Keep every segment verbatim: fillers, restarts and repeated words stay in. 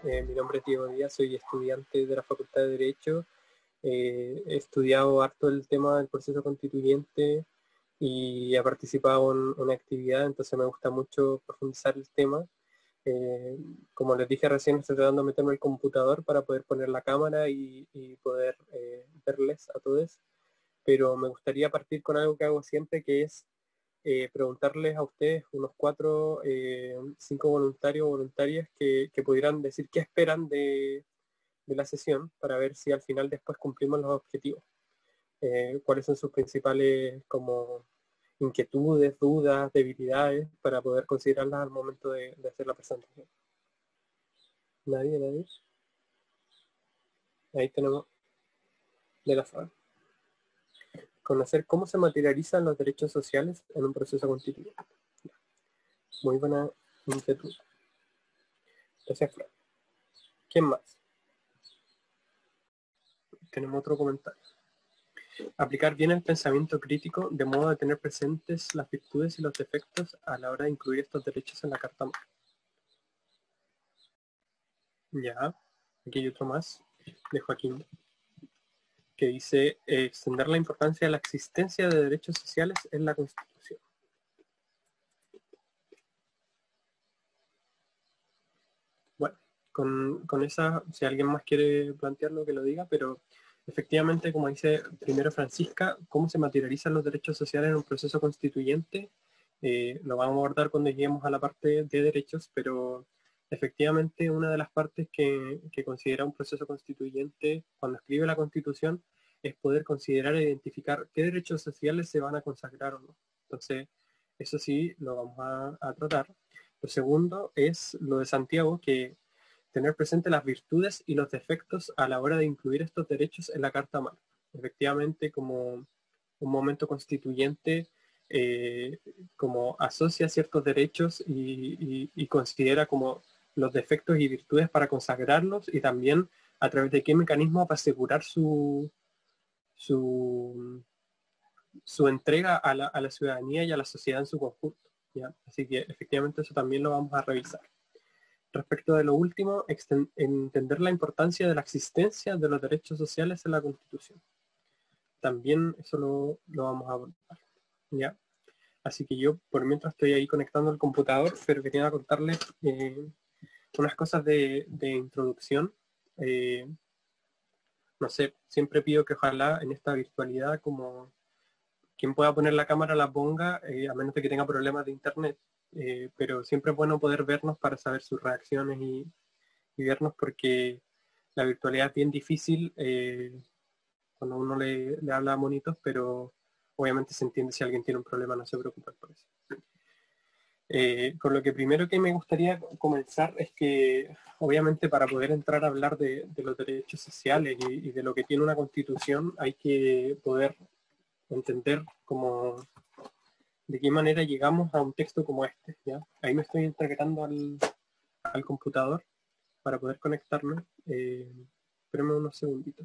eh, mi nombre es Diego Díaz, soy estudiante de la Facultad de Derecho. Eh, he estudiado harto el tema del proceso constituyente y he participado en una actividad, entonces me gusta mucho profundizar el tema. Eh, como les dije recién, estoy tratando de meterme el computador para poder poner la cámara y, y poder eh, verles a todos, pero me gustaría partir con algo que hago siempre, que es eh, preguntarles a ustedes, unos cuatro, eh, cinco voluntarios o voluntarias, que, que pudieran decir qué esperan de, de la sesión para ver si al final después cumplimos los objetivos. Eh, cuáles son sus principales como inquietudes, dudas, debilidades, para poder considerarlas al momento de, de hacer la presentación. ¿Nadie? ¿Nadie? Ahí tenemos de la sala. Conocer cómo se materializan los derechos sociales en un proceso constituyente. Muy buena inquietud. Gracias, Fran. ¿Quién más? Tenemos otro comentario. Aplicar bien el pensamiento crítico de modo de tener presentes las virtudes y los defectos a la hora de incluir estos derechos en la Carta Magna. Ya, aquí hay otro más de Joaquín, que dice eh, extender la importancia de la existencia de derechos sociales en la Constitución. Bueno, con, con esa, si alguien más quiere plantearlo, que lo diga, pero efectivamente, como dice primero Francisca, cómo se materializan los derechos sociales en un proceso constituyente, eh, lo vamos a abordar cuando lleguemos a la parte de derechos, pero efectivamente una de las partes que, que considera un proceso constituyente cuando escribe la Constitución es poder considerar e identificar qué derechos sociales se van a consagrar o no. Entonces, eso sí lo vamos a, a tratar. Lo segundo es lo de Santiago, que tener presente las virtudes y los defectos a la hora de incluir estos derechos en la Carta Magna. Efectivamente, como un momento constituyente, eh, como asocia ciertos derechos y, y, y considera como los defectos y virtudes para consagrarlos, y también a través de qué mecanismo para asegurar su, su, su entrega a la, a la ciudadanía y a la sociedad en su conjunto. ¿Ya? Así que efectivamente eso también lo vamos a revisar. Respecto de lo último, entender la importancia de la existencia de los derechos sociales en la Constitución. También eso lo, lo vamos a abordar. ¿Ya? Así que yo por mientras estoy ahí conectando el computador, pero quería contarles eh, unas cosas de, de introducción. Eh, no sé, siempre pido que ojalá en esta virtualidad, como quien pueda poner la cámara la ponga, eh, a menos de que tenga problemas de internet. Eh, pero siempre es bueno poder vernos para saber sus reacciones y, y vernos, porque la virtualidad es bien difícil eh, cuando uno le, le habla a monitos, pero obviamente se entiende si alguien tiene un problema, no se preocupe por eso. Eh, con lo que primero que me gustaría comenzar es que, obviamente, para poder entrar a hablar de, de los derechos sociales y, y de lo que tiene una constitución, hay que poder entender cómo, de qué manera llegamos a un texto como este. ¿Ya? Ahí me estoy integrando al, al computador para poder conectarme. Eh, espérenme unos segunditos.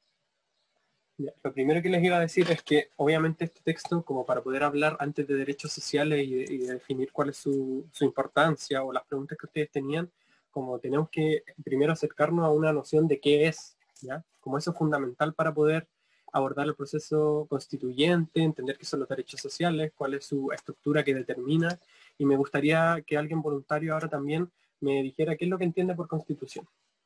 Ya, lo primero que les iba a decir es que obviamente este texto, como para poder hablar antes de derechos sociales y de, y de definir cuál es su, su importancia o las preguntas que ustedes tenían, como tenemos que primero acercarnos a una noción de qué es, ¿ya? Como eso es fundamental para poder abordar el proceso constituyente, entender qué son los derechos sociales, cuál es su estructura que determina, y me gustaría que alguien voluntario ahora también me dijera qué es lo que entiende por constitución,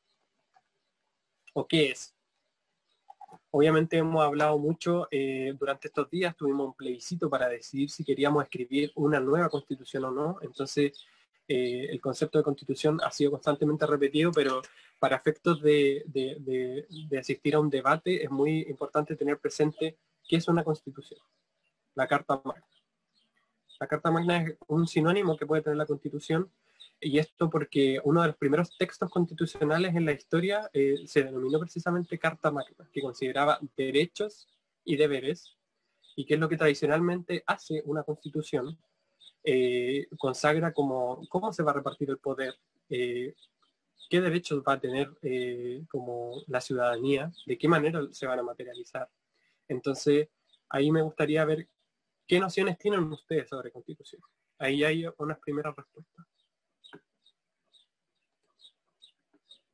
o qué es. Obviamente hemos hablado mucho eh, durante estos días, tuvimos un plebiscito para decidir si queríamos escribir una nueva constitución o no, entonces eh, el concepto de constitución ha sido constantemente repetido, pero para efectos de, de, de, de asistir a un debate es muy importante tener presente qué es una constitución, la Carta Magna. La Carta Magna es un sinónimo que puede tener la Constitución, y esto porque uno de los primeros textos constitucionales en la historia eh, se denominó precisamente Carta Magna, que consideraba derechos y deberes, y que es lo que tradicionalmente hace una constitución. Eh, consagra como cómo se va a repartir el poder, eh, qué derechos va a tener eh, como la ciudadanía, de qué manera se van a materializar. Entonces, ahí me gustaría ver qué nociones tienen ustedes sobre constitución. Ahí hay unas primeras respuestas.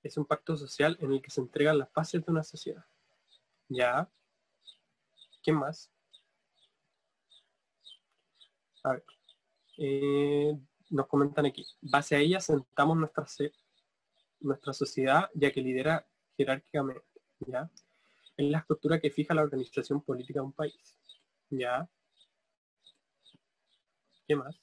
Es un pacto social en el que se entregan las bases de una sociedad. ¿Ya? ¿Qué más? A ver. Eh, nos comentan aquí. Base a ella sentamos nuestra, nuestra sociedad, ya que lidera jerárquicamente. ¿Ya? Es la estructura que fija la organización política de un país. ¿Ya? ¿Qué más?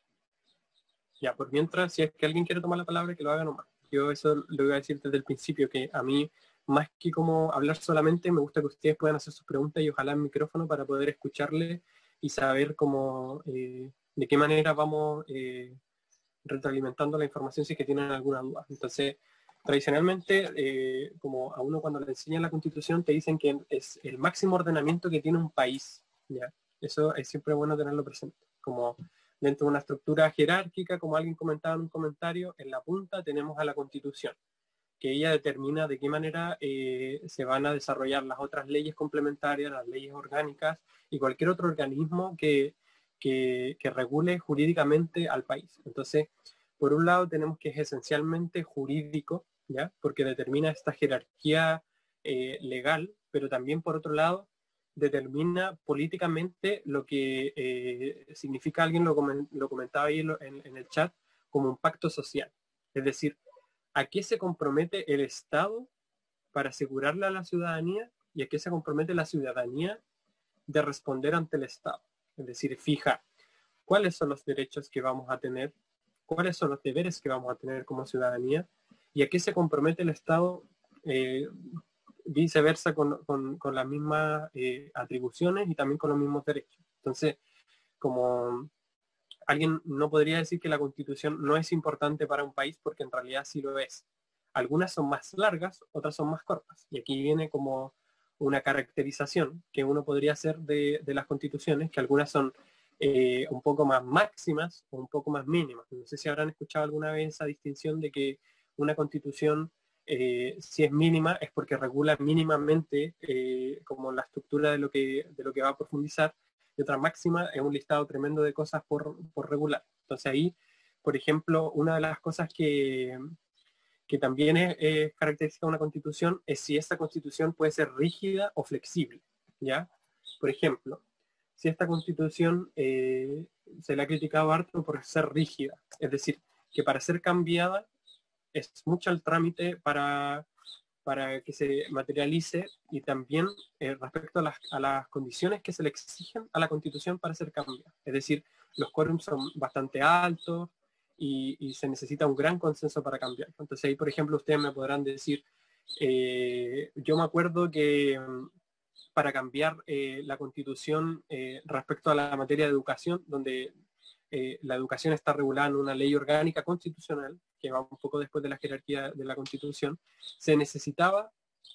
Ya, por mientras, si es que alguien quiere tomar la palabra, que lo haga nomás. Yo eso lo voy a decir desde el principio, que a mí, más que como hablar solamente, me gusta que ustedes puedan hacer sus preguntas y ojalá el micrófono para poder escucharle y saber cómo, eh, de qué manera vamos eh, retroalimentando la información si es que tienen alguna duda. Entonces, tradicionalmente, eh, como a uno cuando le enseñan la Constitución, te dicen que es el máximo ordenamiento que tiene un país. ¿Ya? Eso es siempre bueno tenerlo presente. Como dentro de una estructura jerárquica, como alguien comentaba en un comentario, en la punta tenemos a la Constitución, que ella determina de qué manera eh, se van a desarrollar las otras leyes complementarias, las leyes orgánicas y cualquier otro organismo que, que, que regule jurídicamente al país. Entonces, por un lado tenemos que es esencialmente jurídico, ¿ya? Porque determina esta jerarquía eh, legal, pero también por otro lado determina políticamente lo que eh, significa, alguien lo, coment lo comentaba ahí en, en el chat, como un pacto social. Es decir, ¿a qué se compromete el Estado para asegurarle a la ciudadanía y a qué se compromete la ciudadanía de responder ante el Estado? Es decir, fija cuáles son los derechos que vamos a tener, cuáles son los deberes que vamos a tener como ciudadanía y a qué se compromete el Estado eh, viceversa con, con, con las mismas eh, atribuciones y también con los mismos derechos. Entonces, como alguien no podría decir que la Constitución no es importante para un país porque en realidad sí lo es. Algunas son más largas, otras son más cortas. Y aquí viene como una caracterización que uno podría hacer de, de las constituciones, que algunas son eh, un poco más máximas o un poco más mínimas. No sé si habrán escuchado alguna vez esa distinción de que una constitución, eh, si es mínima, es porque regula mínimamente eh, como la estructura de lo, que, de lo que va a profundizar, y otra máxima es un listado tremendo de cosas por, por regular. Entonces ahí, por ejemplo, una de las cosas que, que también es, es característica de una constitución es si esta constitución puede ser rígida o flexible, ¿ya? Por ejemplo, si esta constitución eh, se le ha criticado harto por ser rígida, es decir, que para ser cambiada es mucho el trámite para, para que se materialice y también eh, respecto a las, a las condiciones que se le exigen a la Constitución para ser cambiada. Es decir, los quórums son bastante altos y, y se necesita un gran consenso para cambiar. Entonces ahí, por ejemplo, ustedes me podrán decir, eh, yo me acuerdo que para cambiar eh, la Constitución eh, respecto a la materia de educación, donde eh, la educación está regulada en una ley orgánica constitucional, que va un poco después de la jerarquía de la Constitución, se necesitaba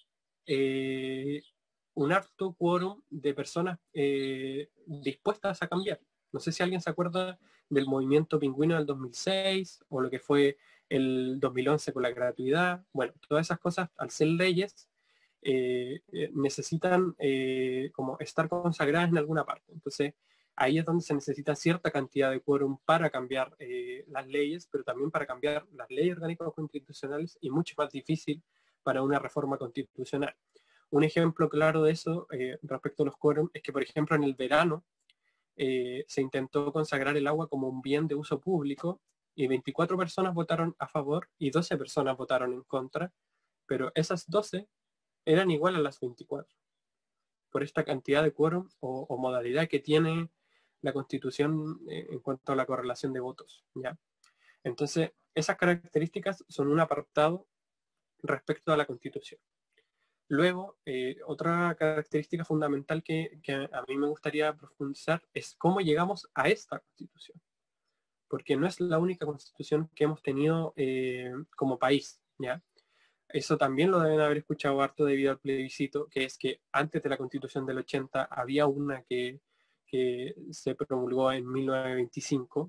eh, un alto quórum de personas eh, dispuestas a cambiar. No sé si alguien se acuerda del movimiento pingüino del dos mil seis o lo que fue el dos mil once con la gratuidad. Bueno, todas esas cosas, al ser leyes, eh, eh, necesitan eh, como estar consagradas en alguna parte. Entonces, ahí es donde se necesita cierta cantidad de quórum para cambiar eh, las leyes, pero también para cambiar las leyes orgánicas constitucionales y mucho más difícil para una reforma constitucional. Un ejemplo claro de eso eh, respecto a los quórum es que, por ejemplo, en el verano eh, se intentó consagrar el agua como un bien de uso público y veinticuatro personas votaron a favor y doce personas votaron en contra, pero esas doce eran igual a las veinticuatro por esta cantidad de quórum o, o modalidad que tiene la Constitución eh, en cuanto a la correlación de votos. ¿Ya? Entonces, esas características son un apartado respecto a la Constitución. Luego, eh, otra característica fundamental que, que, a mí me gustaría profundizar es cómo llegamos a esta Constitución. Porque no es la única Constitución que hemos tenido eh, como país, ¿ya? Eso también lo deben haber escuchado harto debido al plebiscito, que es que antes de la Constitución del ochenta había una que, que se promulgó en mil novecientos veinticinco,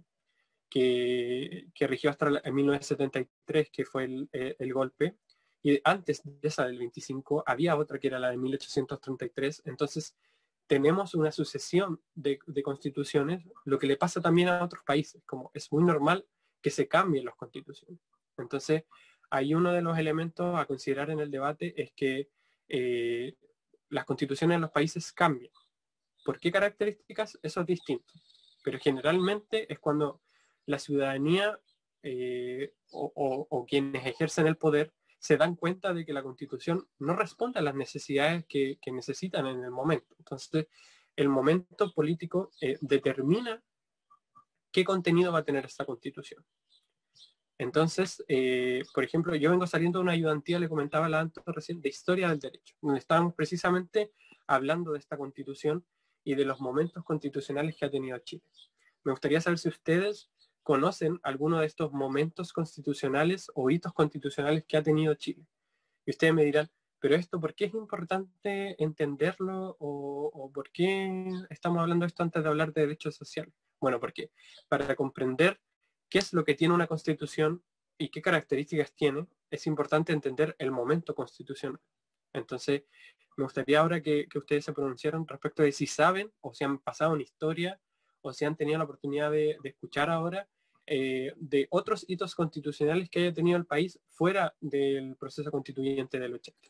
que, que rigió hasta en mil novecientos setenta y tres, que fue el, el, el golpe, y antes de esa del veinticinco había otra que era la de mil ochocientos treinta y tres. Entonces tenemos una sucesión de, de constituciones, lo que le pasa también a otros países, como es muy normal que se cambien las constituciones. Entonces ahí uno de los elementos a considerar en el debate es que eh, las constituciones en los países cambian. ¿Por qué características? Eso es distinto. Pero generalmente es cuando la ciudadanía eh, o, o, o quienes ejercen el poder se dan cuenta de que la constitución no responde a las necesidades que, que necesitan en el momento. Entonces, el momento político eh, determina qué contenido va a tener esta constitución. Entonces, eh, por ejemplo, yo vengo saliendo de una ayudantía, le comentaba la Anto recién, de historia del derecho, donde estábamos precisamente hablando de esta constitución y de los momentos constitucionales que ha tenido Chile. Me gustaría saber si ustedes conocen alguno de estos momentos constitucionales o hitos constitucionales que ha tenido Chile. Y ustedes me dirán, pero esto, ¿por qué es importante entenderlo o, o por qué estamos hablando de esto antes de hablar de derechos sociales? Bueno, porque para comprender qué es lo que tiene una constitución y qué características tiene, es importante entender el momento constitucional. Entonces, me gustaría ahora que, que ustedes se pronunciaran respecto de si saben o si han pasado una historia o si han tenido la oportunidad de, de escuchar ahora eh, de otros hitos constitucionales que haya tenido el país fuera del proceso constituyente del ochenta.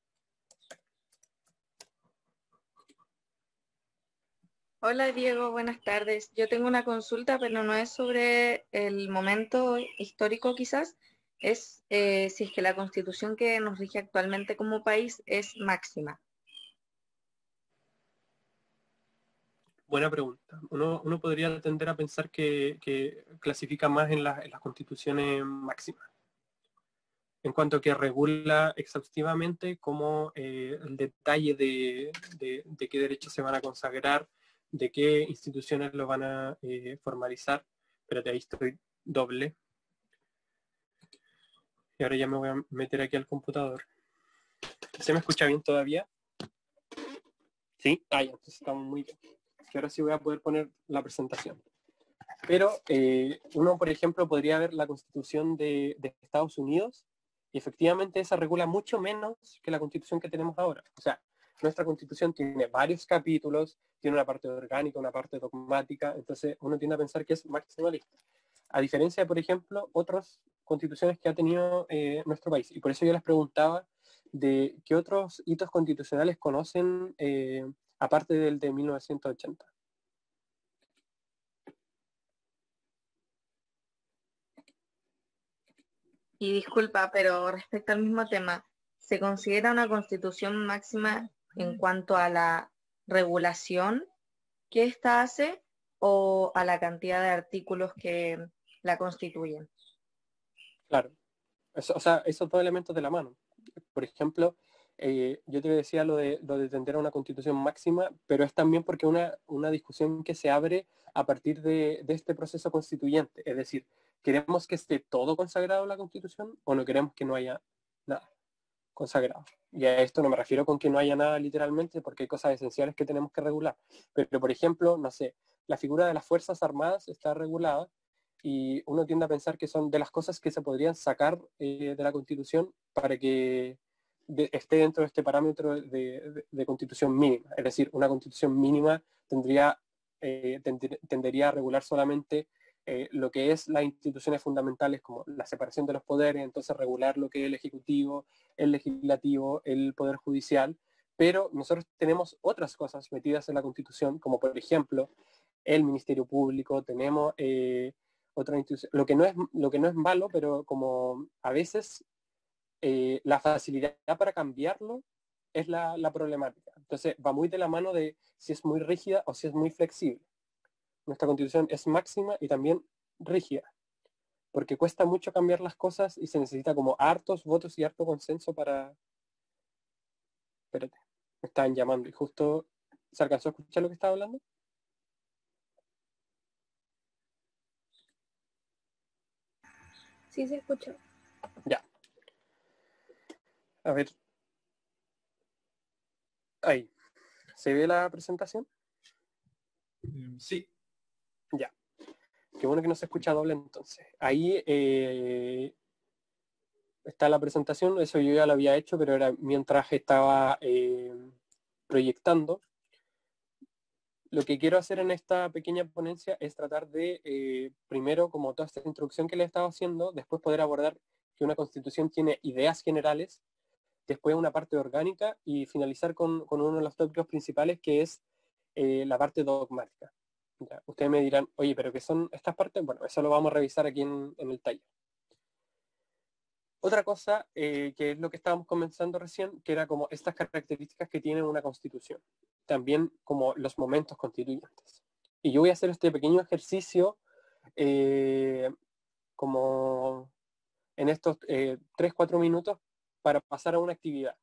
Hola Diego, buenas tardes. Yo tengo una consulta, pero no es sobre el momento histórico quizás, es eh, si es que la constitución que nos rige actualmente como país es máxima. Buena pregunta. Uno, uno podría tender a pensar que, que clasifica más en, la, en las constituciones máximas, en cuanto que regula exhaustivamente cómo eh, el detalle de, de, de, qué derechos se van a consagrar, de qué instituciones lo van a eh, formalizar. Espérate, ahí estoy doble. Y ahora ya me voy a meter aquí al computador. ¿Se me escucha bien todavía? Sí. Ah, ya, entonces estamos muy bien. Que ahora sí voy a poder poner la presentación. Pero eh, uno, por ejemplo, podría ver la Constitución de, de Estados Unidos y efectivamente esa regula mucho menos que la Constitución que tenemos ahora. O sea, nuestra Constitución tiene varios capítulos, tiene una parte orgánica, una parte dogmática, entonces uno tiende a pensar que es maximalista. A diferencia de, por ejemplo, otras constituciones que ha tenido eh, nuestro país. Y por eso yo les preguntaba de qué otros hitos constitucionales conocen eh, aparte del de mil novecientos ochenta. Y disculpa, pero respecto al mismo tema, ¿se considera una constitución máxima en cuanto a la regulación que ésta hace o a la cantidad de artículos que la constituyen? Claro, eso, o sea, esos dos elementos de la mano. Por ejemplo, eh, yo te decía lo de, lo de tender a una constitución máxima, pero es también porque una, una discusión que se abre a partir de, de este proceso constituyente. Es decir, ¿queremos que esté todo consagrado en la constitución o no queremos que no haya nada consagrado? Y a esto no me refiero con que no haya nada literalmente, porque hay cosas esenciales que tenemos que regular. Pero, por ejemplo, no sé, la figura de las Fuerzas Armadas está regulada y uno tiende a pensar que son de las cosas que se podrían sacar eh, de la Constitución para que de, esté dentro de este parámetro de, de, de, constitución mínima. Es decir, una constitución mínima tendría, eh, tend, tendería a regular solamente eh, lo que es las instituciones fundamentales como la separación de los poderes, entonces regular lo que es el ejecutivo, el legislativo, el poder judicial, pero nosotros tenemos otras cosas metidas en la Constitución, como por ejemplo el Ministerio Público, tenemos eh, otra institución, lo que no es lo que no es malo, pero como a veces eh, la facilidad para cambiarlo es la, la problemática. Entonces va muy de la mano de si es muy rígida o si es muy flexible. Nuestra Constitución es máxima y también rígida, porque cuesta mucho cambiar las cosas y se necesita como hartos votos y harto consenso para... Espérate, me estaban llamando y justo se alcanzó a escuchar lo que estaba hablando. Sí, se escucha. Ya, a ver, ahí, ¿se ve la presentación? Sí. Ya, qué bueno que no se escucha doble entonces. Ahí eh, está la presentación, eso yo ya lo había hecho, pero era mientras estaba eh, proyectando. Lo que quiero hacer en esta pequeña ponencia es tratar de, eh, primero, como toda esta introducción que le he estado haciendo, después poder abordar que una constitución tiene ideas generales, después una parte orgánica y finalizar con, con uno de los tópicos principales, que es eh, la parte dogmática. Ya, ustedes me dirán, oye, ¿pero qué son estas partes? Bueno, eso lo vamos a revisar aquí en, en el taller. Otra cosa, eh, que es lo que estábamos comenzando recién, que era como estas características que tiene una constitución. También como los momentos constituyentes. Y yo voy a hacer este pequeño ejercicio eh, como en estos eh, tres, cuatro minutos para pasar a una actividad.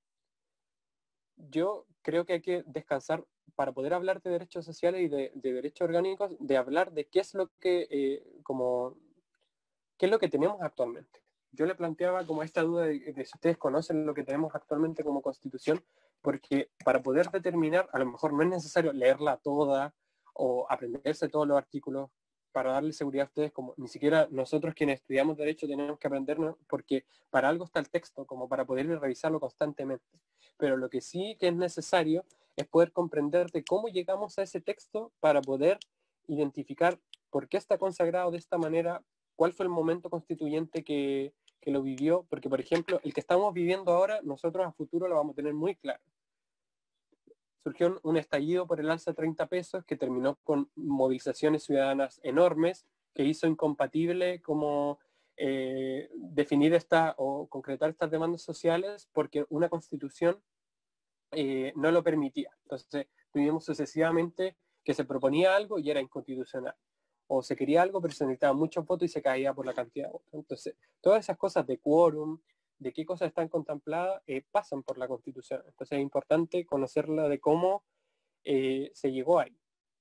Yo creo que hay que descansar para poder hablar de derechos sociales y de, de derechos orgánicos, de hablar de qué es lo que, eh, como, qué es lo que tenemos actualmente. Yo le planteaba como esta duda de, de si ustedes conocen lo que tenemos actualmente como constitución, porque para poder determinar, a lo mejor no es necesario leerla toda o aprenderse todos los artículos para darle seguridad a ustedes, como ni siquiera nosotros quienes estudiamos derecho tenemos que aprendernos, porque para algo está el texto, como para poder revisarlo constantemente. Pero lo que sí que es necesario es poder comprender de cómo llegamos a ese texto para poder identificar por qué está consagrado de esta manera, cuál fue el momento constituyente que, que lo vivió, porque por ejemplo, el que estamos viviendo ahora, nosotros a futuro lo vamos a tener muy claro. Surgió un estallido por el alza de treinta pesos que terminó con movilizaciones ciudadanas enormes, que hizo incompatible como eh, definir esta o concretar estas demandas sociales, porque una constitución eh, no lo permitía. Entonces tuvimos sucesivamente que se proponía algo y era inconstitucional. O se quería algo, pero se necesitaban muchos votos y se caía por la cantidad de votos. Entonces, todas esas cosas de quórum, de qué cosas están contempladas, eh, pasan por la Constitución. Entonces es importante conocerla de cómo eh, se llegó ahí.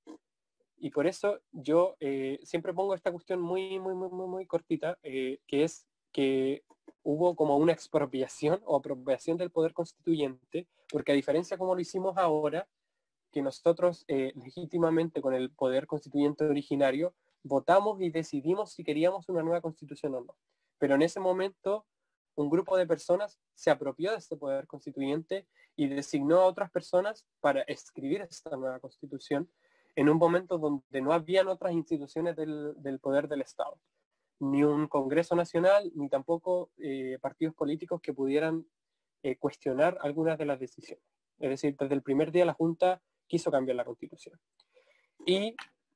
Y por eso yo eh, siempre pongo esta cuestión muy, muy, muy, muy, muy cortita, eh, que es que hubo como una expropiación o apropiación del poder constituyente, porque a diferencia como lo hicimos ahora, que nosotros eh, legítimamente con el poder constituyente originario votamos y decidimos si queríamos una nueva constitución o no. Pero en ese momento un grupo de personas se apropió de este poder constituyente y designó a otras personas para escribir esta nueva constitución en un momento donde no habían otras instituciones del, del poder del Estado, ni un Congreso Nacional, ni tampoco eh, partidos políticos que pudieran eh, cuestionar algunas de las decisiones. Es decir, desde el primer día la Junta quiso cambiar la Constitución. Y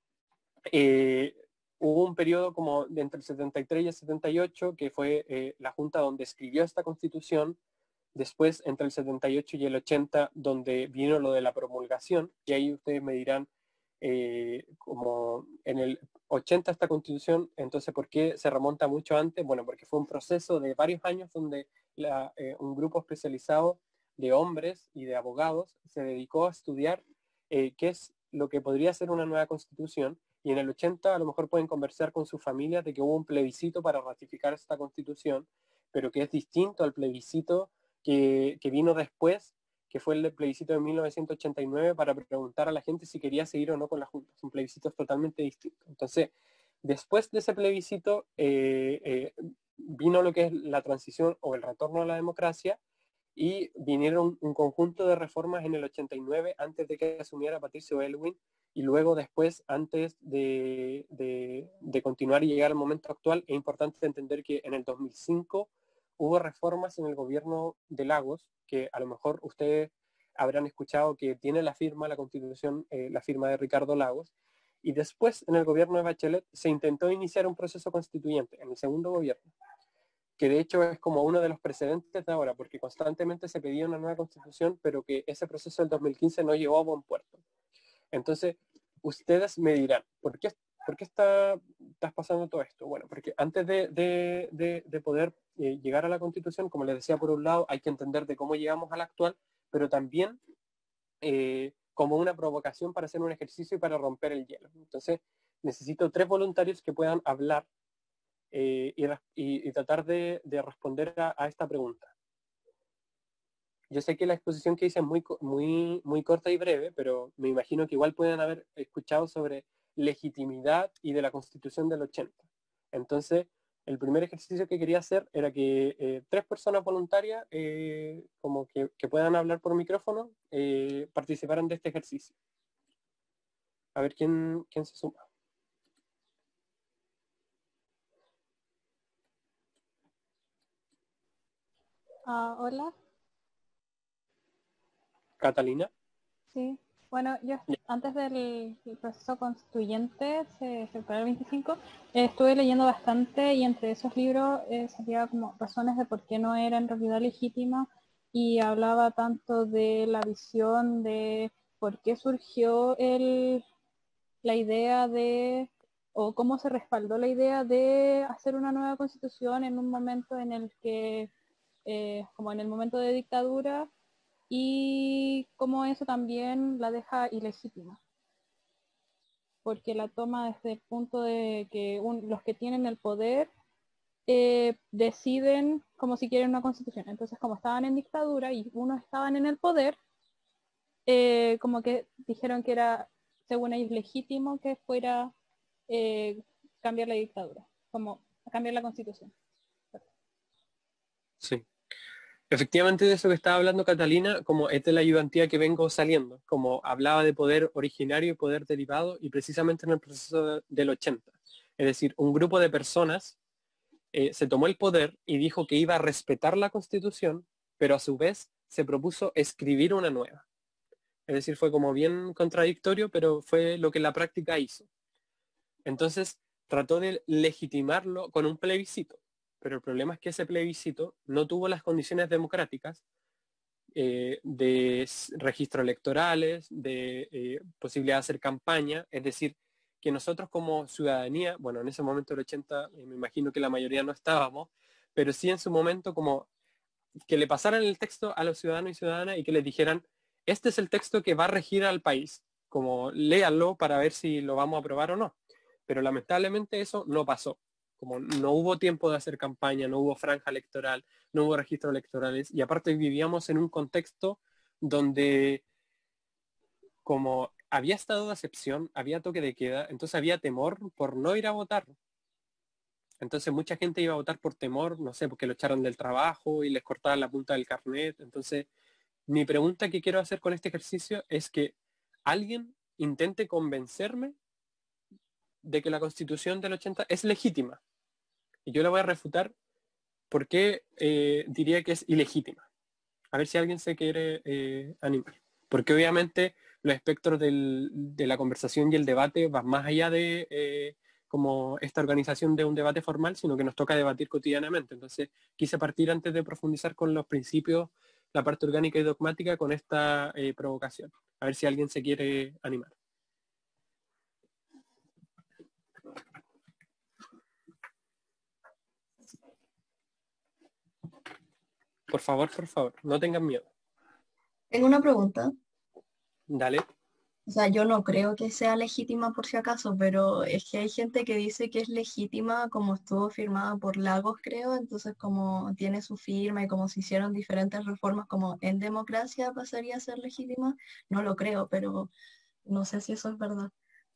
eh, hubo un periodo como de entre el setenta y tres y el setenta y ocho, que fue eh, la Junta donde escribió esta Constitución. Después, entre el setenta y ocho y el ochenta, donde vino lo de la promulgación, y ahí ustedes me dirán, eh, como en el ochenta esta Constitución, entonces, ¿por qué se remonta mucho antes? Bueno, porque fue un proceso de varios años donde la, eh, un grupo especializado de hombres y de abogados se dedicó a estudiar eh, qué es lo que podría ser una nueva Constitución, y en el ochenta a lo mejor pueden conversar con sus familias de que hubo un plebiscito para ratificar esta Constitución, pero que es distinto al plebiscito que, que vino después, que fue el plebiscito de mil novecientos ochenta y nueve para preguntar a la gente si quería seguir o no con la Junta. Son plebiscitos totalmente distintos. Entonces, después de ese plebiscito eh, eh, vino lo que es la transición o el retorno a la democracia, y vinieron un conjunto de reformas en el ochenta y nueve antes de que asumiera Patricio Aylwin, y luego después, antes de, de, de continuar y llegar al momento actual. Es importante entender que en el dos mil cinco hubo reformas en el gobierno de Lagos, que a lo mejor ustedes habrán escuchado que tiene la firma, la Constitución, eh, la firma de Ricardo Lagos, y después en el gobierno de Bachelet se intentó iniciar un proceso constituyente, en el segundo gobierno, que de hecho es como uno de los precedentes de ahora, porque constantemente se pedía una nueva constitución, pero que ese proceso del dos mil quince no llegó a buen puerto. Entonces, ustedes me dirán, ¿por qué, por qué está, estás pasando todo esto? Bueno, porque antes de, de, de, de poder eh, llegar a la constitución, como les decía, por un lado hay que entender de cómo llegamos a la actual, pero también eh, como una provocación para hacer un ejercicio y para romper el hielo. Entonces, necesito tres voluntarios que puedan hablar Eh, y, y, y tratar de, de responder a, a esta pregunta. Yo sé que la exposición que hice es muy, muy, muy corta y breve, pero me imagino que igual pueden haber escuchado sobre legitimidad y de la Constitución del ochenta. Entonces, el primer ejercicio que quería hacer era que eh, tres personas voluntarias, eh, como que, que puedan hablar por micrófono, eh, participaran de este ejercicio. A ver quién, quién se suma. Ah, hola, Catalina. sí. Bueno, yo Ya. antes del, del proceso constituyente, se efectuó el veinticinco, eh, estuve leyendo bastante y entre esos libros eh, salía como razones de por qué no era en realidad legítima y hablaba tanto de la visión de por qué surgió el, la idea de, o cómo se respaldó la idea de hacer una nueva constitución en un momento en el que, eh, como en el momento de dictadura, y cómo eso también la deja ilegítima, porque la toma desde el punto de que un- los que tienen el poder eh, deciden como si quieren una constitución. Entonces, como estaban en dictadura y unos estaban en el poder, eh, como que dijeron que era, según ellos, legítimo que fuera eh, cambiar la dictadura, como cambiar la constitución. Sí. Efectivamente, de eso que estaba hablando Catalina, como es de la ayudantía que vengo saliendo, como hablaba de poder originario y poder derivado, y precisamente en el proceso de- del ochenta. Es decir, un grupo de personas eh, se tomó el poder y dijo que iba a respetar la Constitución, pero a su vez se propuso escribir una nueva. Es decir, fue como bien contradictorio, pero fue lo que la práctica hizo. Entonces, trató de legitimarlo con un plebiscito, pero el problema es que ese plebiscito no tuvo las condiciones democráticas eh, de s- registros electorales, de eh, posibilidad de hacer campaña, es decir, que nosotros como ciudadanía, bueno, en ese momento del ochenta, eh, me imagino que la mayoría no estábamos, pero sí en su momento como que le pasaran el texto a los ciudadanos y ciudadanas y que les dijeran, este es el texto que va a regir al país, como léanlo para ver si lo vamos a aprobar o no. Pero lamentablemente eso no pasó. Como no hubo tiempo de hacer campaña, no hubo franja electoral, no hubo registros electorales y aparte vivíamos en un contexto donde como había estado de excepción, había toque de queda, entonces había temor por no ir a votar. Entonces mucha gente iba a votar por temor, no sé, porque lo echaron del trabajo y les cortaban la punta del carnet. Entonces, mi pregunta que quiero hacer con este ejercicio es que alguien intente convencerme de que la constitución del ochenta es legítima. Y yo le voy a refutar por qué eh, diría que es ilegítima. A ver si alguien se quiere eh, animar. Porque obviamente los espectros del, de la conversación y el debate van más allá de eh, como esta organización de un debate formal, sino que nos toca debatir cotidianamente. Entonces quise partir antes de profundizar con los principios, la parte orgánica y dogmática, con esta eh, provocación. A ver si alguien se quiere animar. Por favor, por favor, no tengan miedo. Tengo una pregunta. Dale. O sea, yo no creo que sea legítima por si acaso, pero es que hay gente que dice que es legítima como estuvo firmada por Lagos, creo, entonces como tiene su firma y como se hicieron diferentes reformas como en democracia pasaría a ser legítima. No lo creo, pero no sé si eso es verdad.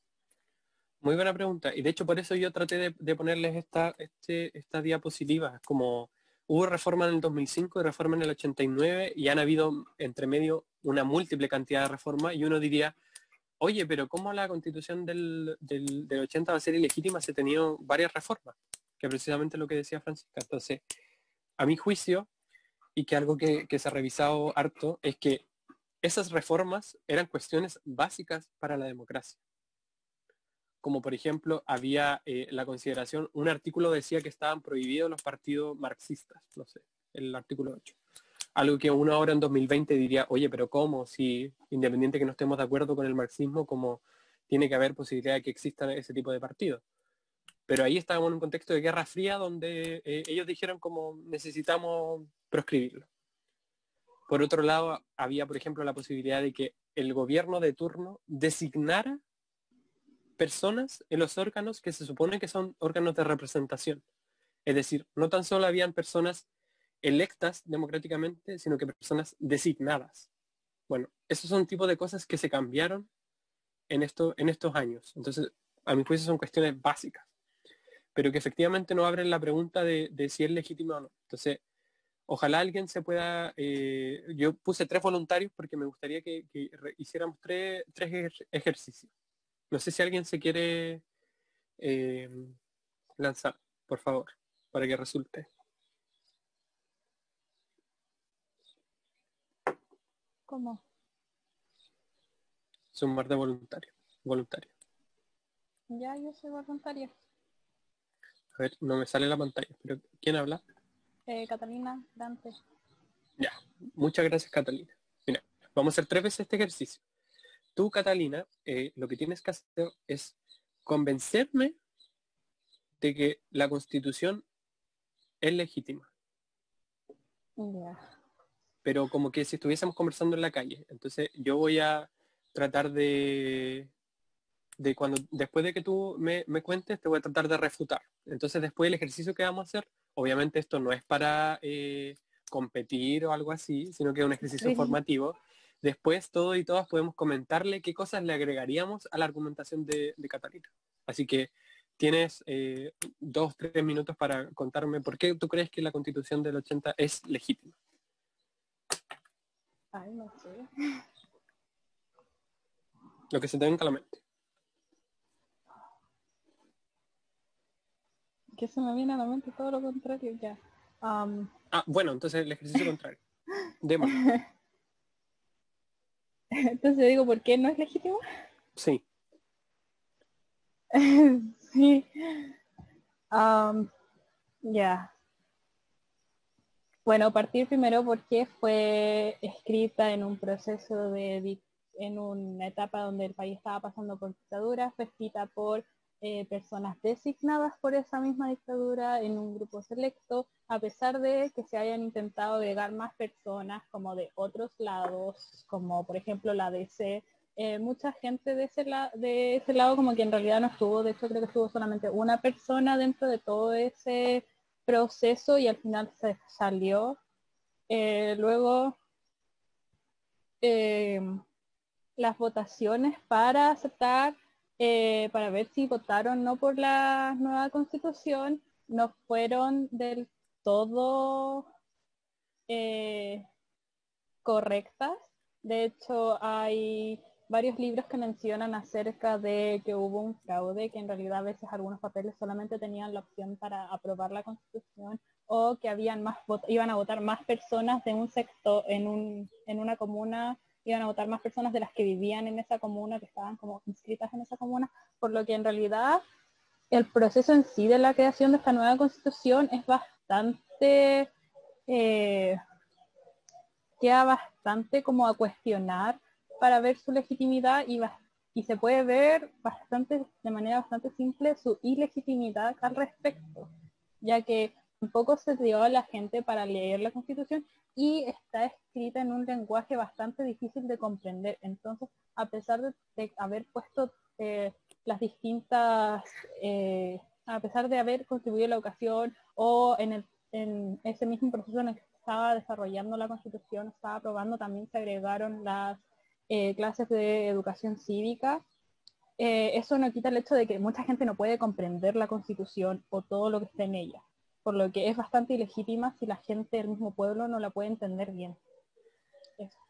Muy buena pregunta. Y de hecho por eso yo traté de, de ponerles esta, este, esta diapositiva. Como hubo reforma en el dos mil cinco y reforma en el ochenta y nueve y han habido entre medio una múltiple cantidad de reformas y uno diría, oye, pero ¿cómo la constitución del, del, del ochenta va a ser ilegítima si ha tenido varias reformas? Que precisamente lo que decía Francisca. Entonces, a mi juicio, y que algo que, que se ha revisado harto, es que esas reformas eran cuestiones básicas para la democracia. Como por ejemplo había eh, la consideración, un artículo decía que estaban prohibidos los partidos marxistas, no sé, el artículo ocho. Algo que uno ahora en dos mil veinte diría, oye, pero ¿cómo? Si independiente que no estemos de acuerdo con el marxismo, ¿cómo tiene que haber posibilidad de que existan ese tipo de partidos? Pero ahí estábamos en un contexto de Guerra Fría donde eh, ellos dijeron como necesitamos proscribirlo. Por otro lado, había, por ejemplo, la posibilidad de que el gobierno de turno designara personas en los órganos que se supone que son órganos de representación. Es decir, no tan solo habían personas electas democráticamente, sino que personas designadas. Bueno, esos son tipos de cosas que se cambiaron en, esto, en estos años. Entonces, a mi juicio son cuestiones básicas, pero que efectivamente no abren la pregunta de, de si es legítimo o no. Entonces, ojalá alguien se pueda... Eh, yo puse tres voluntarios porque me gustaría que, que hiciéramos tres, tres ejer ejercicios. No sé si alguien se quiere eh, lanzar, por favor, para que resulte. ¿Cómo? Sumar de voluntario. Voluntario. Ya, yo soy voluntaria. A ver, no me sale la pantalla, pero ¿quién habla? Eh, Catalina Dante. Ya, muchas gracias, Catalina. Mira, vamos a hacer tres veces este ejercicio. Tú, Catalina, eh, lo que tienes que hacer es convencerme de que la Constitución es legítima, Ya. pero como que si estuviésemos conversando en la calle. Entonces yo voy a tratar de, de cuando, después de que tú me, me cuentes, te voy a tratar de refutar. Entonces después el ejercicio que vamos a hacer, obviamente esto no es para eh, competir o algo así, sino que es un ejercicio Sí. formativo. Después todos y todas podemos comentarle qué cosas le agregaríamos a la argumentación de, de Catalina. Así que tienes eh, dos, tres minutos para contarme por qué tú crees que la Constitución del ochenta es legítima. Ay, no sé. Lo que se te venga a la mente. Que se me viene a la mente todo lo contrario ya. Am, Ah, bueno, entonces el ejercicio contrario. Démosle. entonces digo, ¿por qué no es legítimo? Sí. Sí. Am, ya. Bueno, partir primero porque fue escrita en un proceso de dic- en una etapa donde el país estaba pasando por dictadura, fue escrita por eh, personas designadas por esa misma dictadura en un grupo selecto, a pesar de que se hayan intentado agregar más personas como de otros lados, como por ejemplo la D C. Eh, mucha gente de ese, la- de ese lado como que en realidad no estuvo, de hecho creo que estuvo solamente una persona dentro de todo ese proceso y al final se salió. Eh, luego eh, las votaciones para aceptar, eh, para ver si votaron no por la nueva constitución, no fueron del todo eh, correctas. De hecho, hay varios libros que mencionan acerca de que hubo un fraude, que en realidad a veces algunos papeles solamente tenían la opción para aprobar la Constitución o que habían más iban a votar más personas de un sector en un en una comuna, iban a votar más personas de las que vivían en esa comuna, que estaban como inscritas en esa comuna, por lo que en realidad el proceso en sí de la creación de esta nueva Constitución es bastante eh, queda bastante como a cuestionar para ver su legitimidad y, y se puede ver bastante, de manera bastante simple su ilegitimidad al respecto, ya que tampoco se dio a la gente para leer la Constitución y está escrita en un lenguaje bastante difícil de comprender. Entonces, a pesar de, de haber puesto eh, las distintas, eh, a pesar de haber contribuido a la educación o en, el, en ese mismo proceso en el que estaba desarrollando la Constitución, estaba aprobando, también se agregaron las eh, clases de educación cívica. Eh, eso no quita el hecho de que mucha gente no puede comprender la Constitución o todo lo que está en ella, por lo que es bastante ilegítima si la gente del mismo pueblo no la puede entender bien. Eso.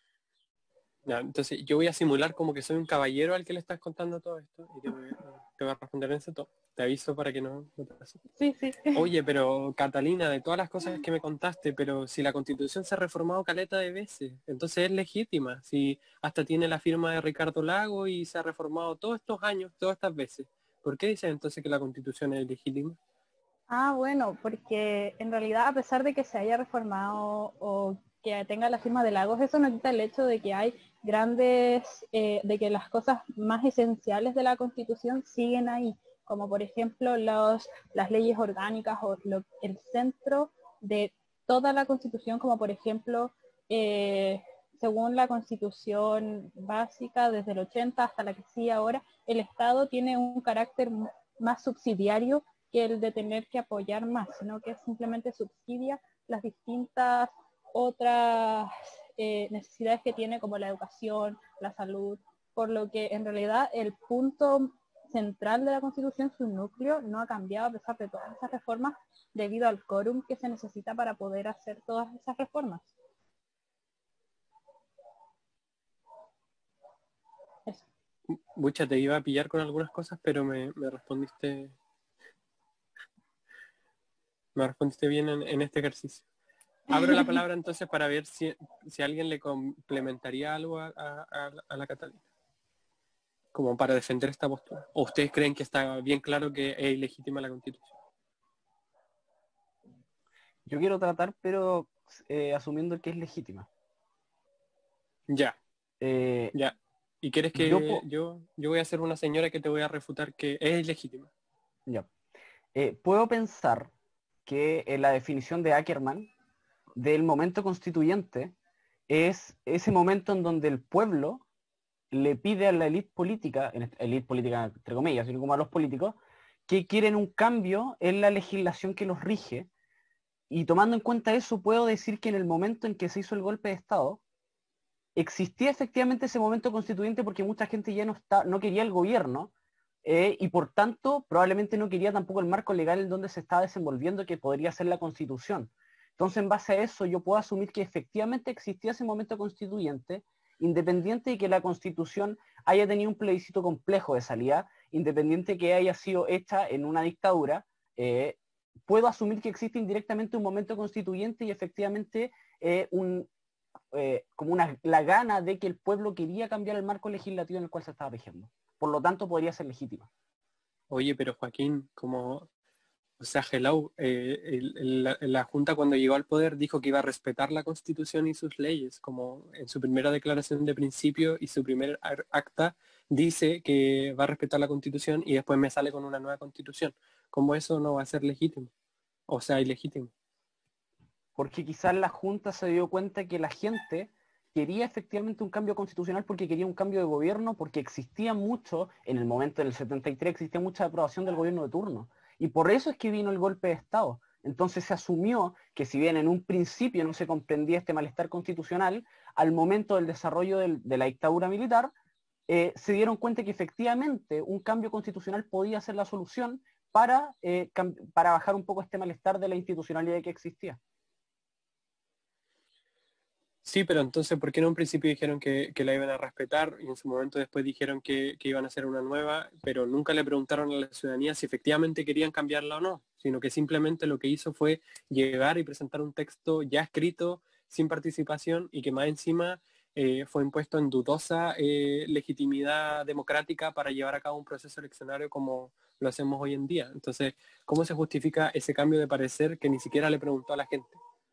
Ya, entonces yo voy a simular como que soy un caballero al que le estás contando todo esto y te voy, te voy a responder en ese tono. Te aviso para que no, no te pase. Sí, sí. Oye, pero Catalina, de todas las cosas que me contaste, pero si la Constitución se ha reformado caleta de veces, entonces es legítima. Si hasta tiene la firma de Ricardo Lago y se ha reformado todos estos años, todas estas veces, ¿por qué dices entonces que la Constitución es legítima? Ah, bueno, porque en realidad a pesar de que se haya reformado o que tenga la firma de Lagos, eso no quita el hecho de que hay grandes, eh, de que las cosas más esenciales de la Constitución siguen ahí, como por ejemplo los, las leyes orgánicas o lo, el centro de toda la Constitución, como por ejemplo, eh, según la Constitución básica desde el ochenta hasta la que sigue ahora, el Estado tiene un carácter más subsidiario que el de tener que apoyar más, sino que simplemente subsidia las distintas otras eh, necesidades que tiene, como la educación, la salud, por lo que en realidad el punto central de la Constitución, su núcleo, no ha cambiado a pesar de todas esas reformas, debido al quórum que se necesita para poder hacer todas esas reformas. Eso. Mucha, te iba a pillar con algunas cosas, pero me, me respondiste me respondiste bien en, en este ejercicio. abro la palabra entonces para ver si, si alguien le complementaría algo a, a, a la Catalina, como para defender esta postura. ¿O ustedes creen que está bien claro que es ilegítima la Constitución? Yo quiero tratar, pero eh, asumiendo que es legítima. Ya, Eh, ya. ¿Y quieres que yo, yo, po- yo, yo voy a ser una señora que te voy a refutar que es ilegítima? ya. Eh, puedo pensar que en la definición de Ackerman del momento constituyente es ese momento en donde el pueblo le pide a la élite política, en esta- élite política entre comillas, sino como a los políticos, que quieren un cambio en la legislación que los rige. Y tomando en cuenta eso, puedo decir que en el momento en que se hizo el golpe de Estado, existía efectivamente ese momento constituyente porque mucha gente ya no, está, no quería el gobierno, eh, y por tanto probablemente no quería tampoco el marco legal en donde se estaba desenvolviendo, que podría ser la Constitución. Entonces, en base a eso, yo puedo asumir que efectivamente existía ese momento constituyente, independiente de que la Constitución haya tenido un plebiscito complejo de salida, independiente de que haya sido hecha en una dictadura. eh, puedo asumir que existe indirectamente un momento constituyente y efectivamente eh, un, eh, como una, la gana de que el pueblo quería cambiar el marco legislativo en el cual se estaba rigiendo. Por lo tanto, podría ser legítima. Oye, pero Joaquín, como, o sea, hello, eh, el- el- la, la Junta cuando llegó al poder dijo que iba a respetar la Constitución y sus leyes, como en su primera declaración de principio y su primer ar- acta dice que va a respetar la Constitución y después me sale con una nueva Constitución. ¿Cómo eso no va a ser legítimo? O sea, ilegítimo. Porque quizás la Junta se dio cuenta que la gente quería efectivamente un cambio constitucional porque quería un cambio de gobierno, porque existía mucho, en el momento del setenta y tres existía mucha aprobación del gobierno de turno. Y por eso es que vino el golpe de Estado. Entonces se asumió que si bien en un principio no se comprendía este malestar constitucional, al momento del desarrollo del, de la dictadura militar, eh, se dieron cuenta que efectivamente un cambio constitucional podía ser la solución para, eh, para bajar un poco este malestar de la institucionalidad que existía. Sí, pero entonces, ¿por qué en un principio dijeron que, que la iban a respetar y en su momento después dijeron que, que iban a hacer una nueva, pero nunca le preguntaron a la ciudadanía si efectivamente querían cambiarla o no, sino que simplemente lo que hizo fue llegar y presentar un texto ya escrito, sin participación y que más encima eh, fue impuesto en dudosa eh, legitimidad democrática para llevar a cabo un proceso eleccionario como lo hacemos hoy en día? Entonces, ¿cómo se justifica ese cambio de parecer que ni siquiera le preguntó a la gente?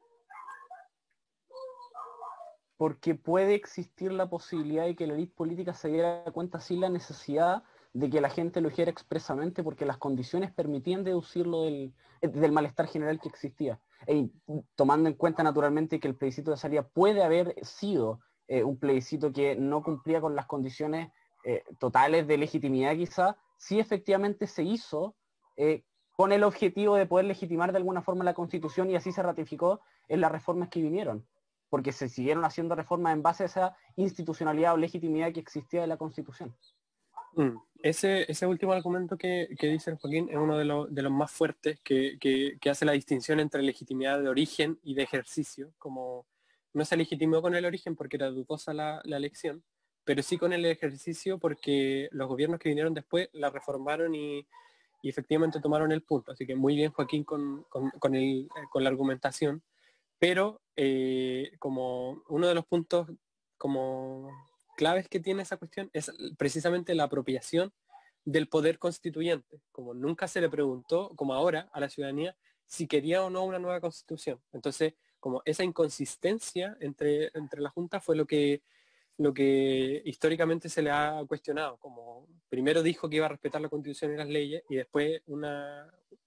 Porque puede existir la posibilidad de que la élite política se diera cuenta sin la necesidad de que la gente lo dijera expresamente, porque las condiciones permitían deducirlo del, del malestar general que existía. E, tomando en cuenta naturalmente que el plebiscito de salida puede haber sido eh, un plebiscito que no cumplía con las condiciones eh, totales de legitimidad quizá, sí efectivamente se hizo eh, con el objetivo de poder legitimar de alguna forma la Constitución, y así se ratificó en las reformas que vinieron, porque se siguieron haciendo reformas en base a esa institucionalidad o legitimidad que existía de la Constitución. Mm. Ese, ese último argumento que, que dice el Joaquín es uno de, lo, de los más fuertes que, que, que hace la distinción entre legitimidad de origen y de ejercicio, como no se legitimó con el origen porque era dudosa la, la elección, pero sí con el ejercicio porque los gobiernos que vinieron después la reformaron y, y efectivamente tomaron el punto. Así que muy bien, Joaquín, con, con, con, el, con la argumentación, pero eh, como uno de los puntos como claves que tiene esa cuestión es precisamente la apropiación del poder constituyente, como nunca se le preguntó, como ahora, a la ciudadanía si quería o no una nueva constitución. Entonces, como esa inconsistencia entre, entre la Junta fue lo que, lo que históricamente se le ha cuestionado, como primero dijo que iba a respetar la Constitución y las leyes y después una,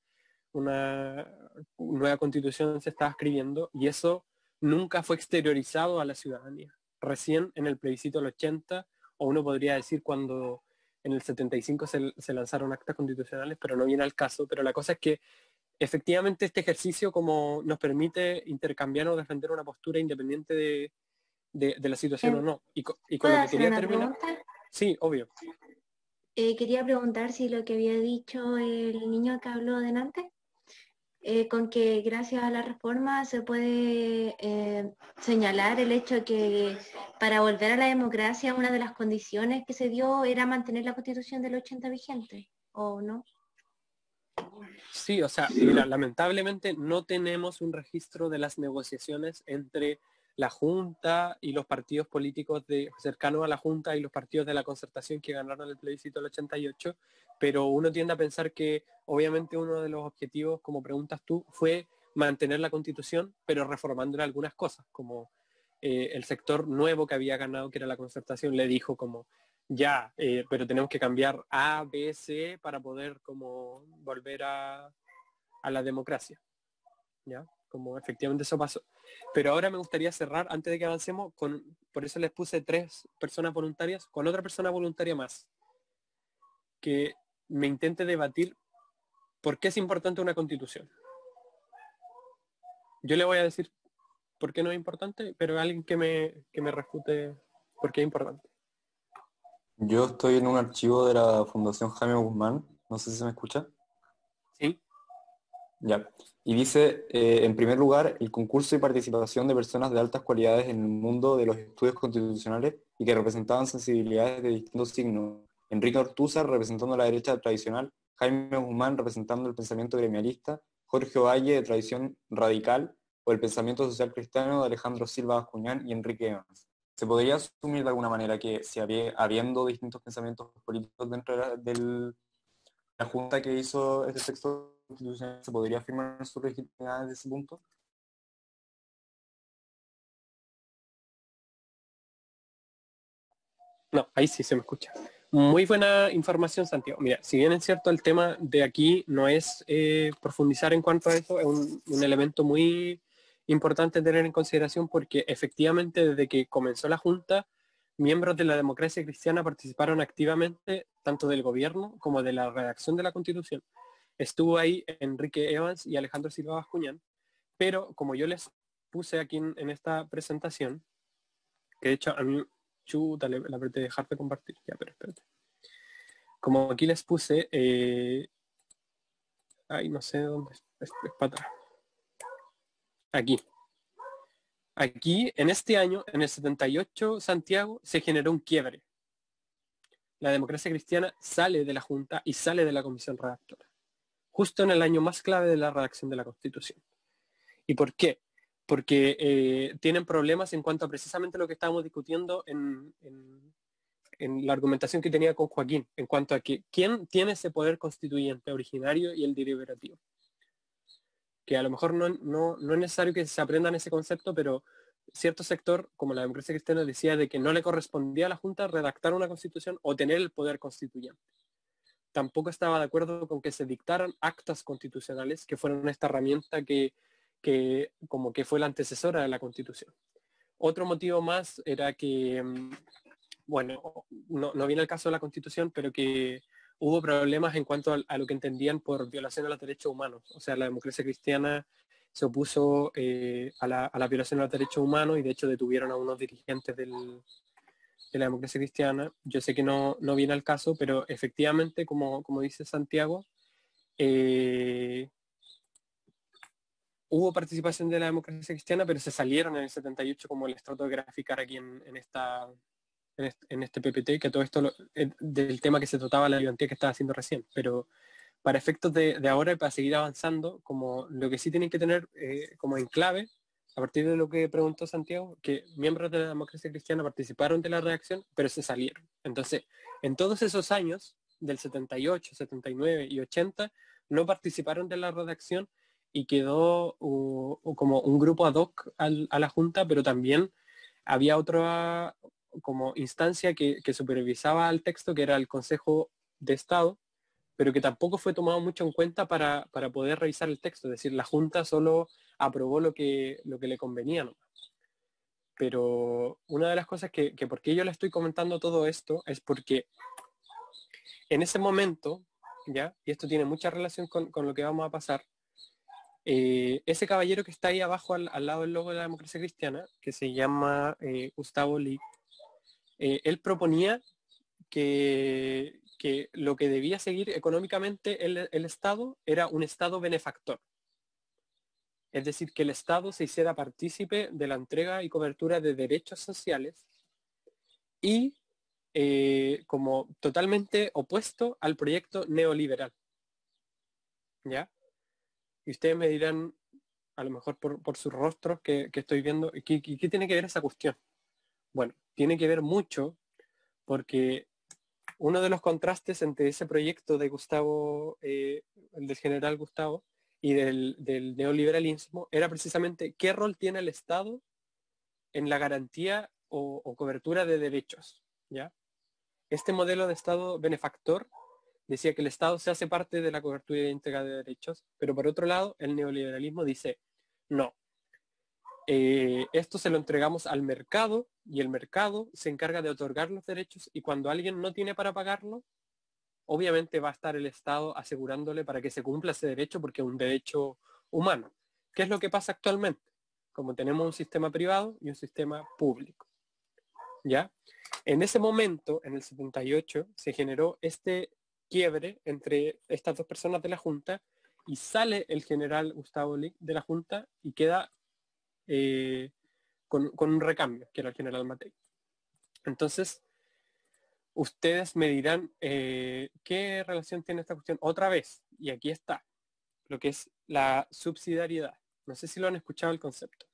una nueva constitución se estaba escribiendo y eso nunca fue exteriorizado a la ciudadanía. Recién en el plebiscito del ochenta, o uno podría decir cuando en el setenta y cinco se, se lanzaron actas constitucionales, pero no viene al caso. Pero la cosa es que efectivamente este ejercicio como nos permite intercambiar o defender una postura independiente de, de, de la situación Eh, o no. Y, co y con ¿Puedo lo que hacer quería una terminar, pregunta? sí, obvio. Eh, quería preguntar si lo que había dicho el niño que habló delante, eh, con que gracias a la reforma se puede eh, señalar el hecho que para volver a la democracia una de las condiciones que se dio era mantener la Constitución del ochenta vigente, ¿o no? Sí, o sea, mira, lamentablemente no tenemos un registro de las negociaciones entre la Junta y los partidos políticos de, cercanos a la Junta y los partidos de la Concertación que ganaron el plebiscito del ochenta y ocho, pero uno tiende a pensar que obviamente uno de los objetivos, como preguntas tú, fue mantener la Constitución, pero reformando algunas cosas, como eh, el sector nuevo que había ganado, que era la Concertación, le dijo como, ya, eh, pero tenemos que cambiar A, B, C para poder como volver a, a la democracia, ¿ya? Como efectivamente eso pasó. Pero ahora me gustaría cerrar, antes de que avancemos, con, por eso les puse tres personas voluntarias, con otra persona voluntaria más, que me intente debatir por qué es importante una constitución. Yo le voy a decir por qué no es importante, pero alguien que me, que me refute por qué es importante. Yo estoy en un archivo de la Fundación Jaime Guzmán, no sé si se me escucha. ¿Sí? Ya. Y dice, eh, en primer lugar, el concurso y participación de personas de altas cualidades en el mundo de los estudios constitucionales y que representaban sensibilidades de distintos signos. Enrique Ortúzar, representando la derecha tradicional, Jaime Guzmán, representando el pensamiento gremialista, Jorge Ovalle, de tradición radical, o el pensamiento social cristiano de Alejandro Silva Bascuñán y Enrique Evans. ¿Se podría asumir de alguna manera que si había, habiendo distintos pensamientos políticos dentro de la, del, la Junta que hizo este texto constitucional, se podría afirmar su legitimidad desde ese punto? No, ahí sí se me escucha. Muy buena información, Santiago. Mira, si bien es cierto, el tema de aquí no es eh, profundizar en cuanto a eso, es un, un elemento muy importante tener en consideración porque efectivamente desde que comenzó la Junta, miembros de la democracia cristiana participaron activamente tanto del gobierno como de la redacción de la Constitución. Estuvo ahí Enrique Evans y Alejandro Silva Bascuñán, pero como yo les puse aquí en, en esta presentación, que de hecho a mí, chuta, le, le apreté dejar de compartir, ya, pero espérate. Como aquí les puse, eh, ay, no sé dónde, es, es, es para atrás. Aquí. Aquí, en este año, en el setenta y ocho, Santiago, se generó un quiebre. La democracia cristiana sale de la Junta y sale de la comisión redactora. Justo en el año más clave de la redacción de la Constitución. ¿Y por qué? Porque eh, tienen problemas en cuanto a precisamente lo que estábamos discutiendo en, en, en la argumentación que tenía con Joaquín, en cuanto a que quién tiene ese poder constituyente originario y el deliberativo. Que a lo mejor no, no, no es necesario que se aprendan ese concepto, pero cierto sector, como la democracia cristiana, decía de que no le correspondía a la Junta redactar una constitución o tener el poder constituyente. Tampoco estaba de acuerdo con que se dictaran actas constitucionales que fueran esta herramienta que, que como que fue la antecesora de la Constitución. Otro motivo más era que, bueno, no, no viene el caso de la Constitución, pero que hubo problemas en cuanto a, a lo que entendían por violación a los derechos humanos. O sea, la democracia cristiana se opuso eh, a, la, a la violación a los derechos humanos y de hecho detuvieron a unos dirigentes del, de la democracia cristiana. Yo sé que no, no viene al caso, pero efectivamente, como, como dice Santiago, eh, hubo participación de la democracia cristiana, pero se salieron en el setenta y ocho, como les trato de graficar aquí en, en esta... En este, en este P P T, que todo esto lo, del tema que se trataba la ayudantía que estaba haciendo recién, pero para efectos de, de ahora y para seguir avanzando, como lo que sí tienen que tener eh, como en clave, a partir de lo que preguntó Santiago, que miembros de la democracia cristiana participaron de la redacción, pero se salieron. Entonces, en todos esos años, del setenta y ocho, setenta y nueve y ochenta, no participaron de la redacción y quedó uh, uh, como un grupo ad hoc al, a la Junta, pero también había otra como instancia que, que supervisaba el texto, que era el Consejo de Estado, pero que tampoco fue tomado mucho en cuenta para, para poder revisar el texto. Es decir, la Junta solo aprobó lo que, lo que le convenía, ¿no? Pero una de las cosas que, que por qué yo le estoy comentando todo esto es porque en ese momento, ¿ya? Y esto tiene mucha relación con, con lo que vamos a pasar, eh, ese caballero que está ahí abajo al, al lado del logo de la democracia cristiana, que se llama eh, Gustavo Lick, eh, él proponía que, que lo que debía seguir económicamente el, el Estado era un Estado benefactor. Es decir, que el Estado se hiciera partícipe de la entrega y cobertura de derechos sociales y eh, como totalmente opuesto al proyecto neoliberal. ¿Ya? Y ustedes me dirán, a lo mejor por, por sus rostros que, que estoy viendo, ¿qué, qué, ¿qué tiene que ver esa cuestión? Bueno, tiene que ver mucho porque uno de los contrastes entre ese proyecto de Gustavo, eh, el del general Gustavo, y del, del neoliberalismo, era precisamente qué rol tiene el Estado en la garantía o, o cobertura de derechos, ¿ya? Este modelo de Estado benefactor decía que el Estado se hace parte de la cobertura íntegra de derechos, pero por otro lado, el neoliberalismo dice, no, eh, esto se lo entregamos al mercado y el mercado se encarga de otorgar los derechos y cuando alguien no tiene para pagarlo, obviamente va a estar el Estado asegurándole para que se cumpla ese derecho porque es un derecho humano. ¿Qué es lo que pasa actualmente? Como tenemos un sistema privado y un sistema público. ¿Ya? En ese momento, en el setenta y ocho, se generó este quiebre entre estas dos personas de la Junta y sale el general Gustavo Lick de la Junta y queda eh, con, con un recambio, que era el general Matei. Entonces, ustedes me dirán eh, qué relación tiene esta cuestión otra vez, y aquí está, lo que es la subsidiariedad. No sé si lo han escuchado el concepto.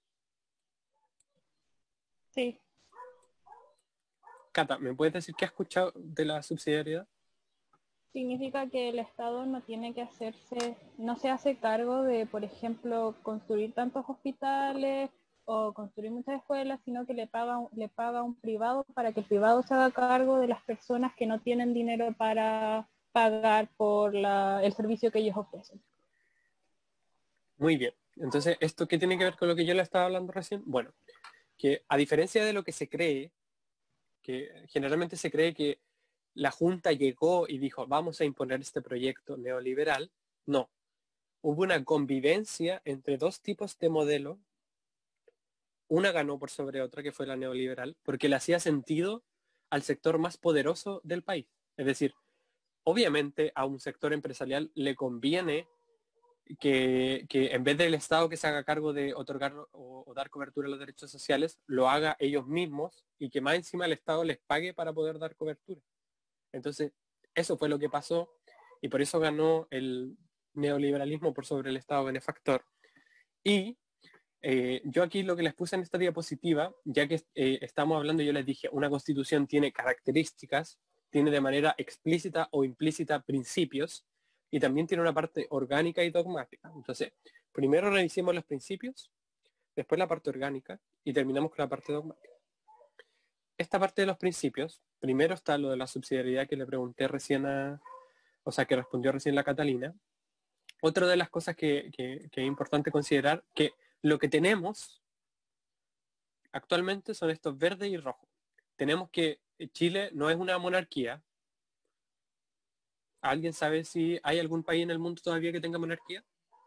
Sí. Cata, ¿me puedes decir qué has escuchado de la subsidiariedad? Significa que el Estado no tiene que hacerse, no se hace cargo de, por ejemplo, construir tantos hospitales o construir muchas escuelas, sino que le paga, le paga a un privado para que el privado se haga cargo de las personas que no tienen dinero para pagar por la, el servicio que ellos ofrecen. Muy bien. Entonces, ¿esto qué tiene que ver con lo que yo le estaba hablando recién? Bueno, que a diferencia de lo que se cree, que generalmente se cree que la Junta llegó y dijo, vamos a imponer este proyecto neoliberal, no. Hubo una convivencia entre dos tipos de modelo. Una ganó por sobre otra, que fue la neoliberal, porque le hacía sentido al sector más poderoso del país. Es decir, obviamente a un sector empresarial le conviene que, que en vez del Estado que se haga cargo de otorgar o, o dar cobertura a los derechos sociales, lo haga ellos mismos y que más encima el Estado les pague para poder dar cobertura. Entonces, eso fue lo que pasó y por eso ganó el neoliberalismo por sobre el Estado benefactor. Y eh, yo aquí lo que les puse en esta diapositiva, ya que eh, estamos hablando, yo les dije, una constitución tiene características, tiene de manera explícita o implícita principios, y también tiene una parte orgánica y dogmática. Entonces, primero revisemos los principios, después la parte orgánica, y terminamos con la parte dogmática. Esta parte de los principios, primero está lo de la subsidiariedad que le pregunté recién a, o sea, que respondió recién la Catalina. Otra de las cosas que, que, que es importante considerar, que lo que tenemos actualmente son estos verdes y rojos. Tenemos que Chile no es una monarquía. ¿Alguien sabe si hay algún país en el mundo todavía que tenga monarquía?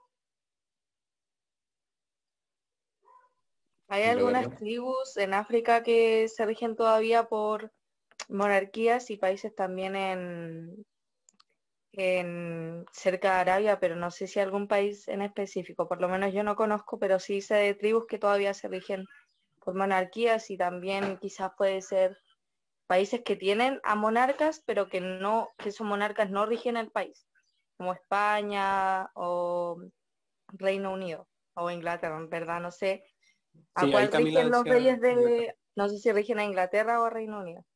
Hay Creo que algunas no. tribus en África que se rigen todavía por monarquías y países también en, en cerca de Arabia, pero no sé si algún país en específico, por lo menos yo no conozco, pero sí sé de tribus que todavía se rigen por monarquías y también quizás puede ser países que tienen a monarcas, pero que no, que esos monarcas no rigen el país, como España o Reino Unido o Inglaterra, en verdad no sé a Sí, ahí cuál Camila rigen los decía reyes Inglaterra. de, no sé si rigen a Inglaterra o a Reino Unido.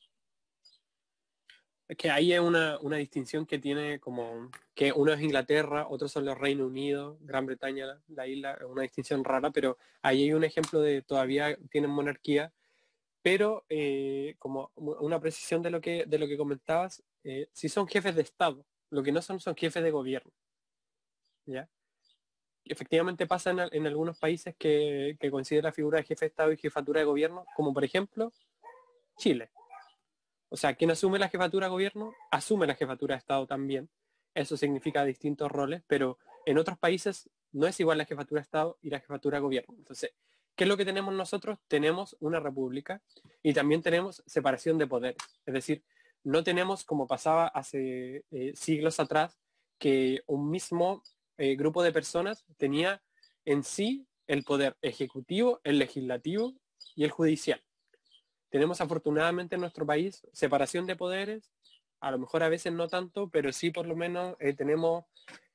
Es que ahí es una, una distinción que tiene como que uno es Inglaterra, otros son los Reino Unido, Gran Bretaña, la, la isla, es una distinción rara, pero ahí hay un ejemplo de todavía tienen monarquía, pero eh, como una precisión de lo que, de lo que comentabas, eh, sí son jefes de Estado, lo que no son son jefes de gobierno. ¿Ya? Efectivamente pasa en, en algunos países que, que considera la figura de jefe de Estado y jefatura de gobierno, como por ejemplo Chile. O sea, quien asume la jefatura de gobierno, asume la jefatura de Estado también. Eso significa distintos roles, pero en otros países no es igual la jefatura de Estado y la jefatura de gobierno. Entonces, ¿qué es lo que tenemos nosotros? Tenemos una república y también tenemos separación de poderes. Es decir, no tenemos, como pasaba hace eh, siglos atrás, que un mismo eh, grupo de personas tenía en sí el poder ejecutivo, el legislativo y el judicial. Tenemos afortunadamente en nuestro país separación de poderes, a lo mejor a veces no tanto, pero sí por lo menos eh, tenemos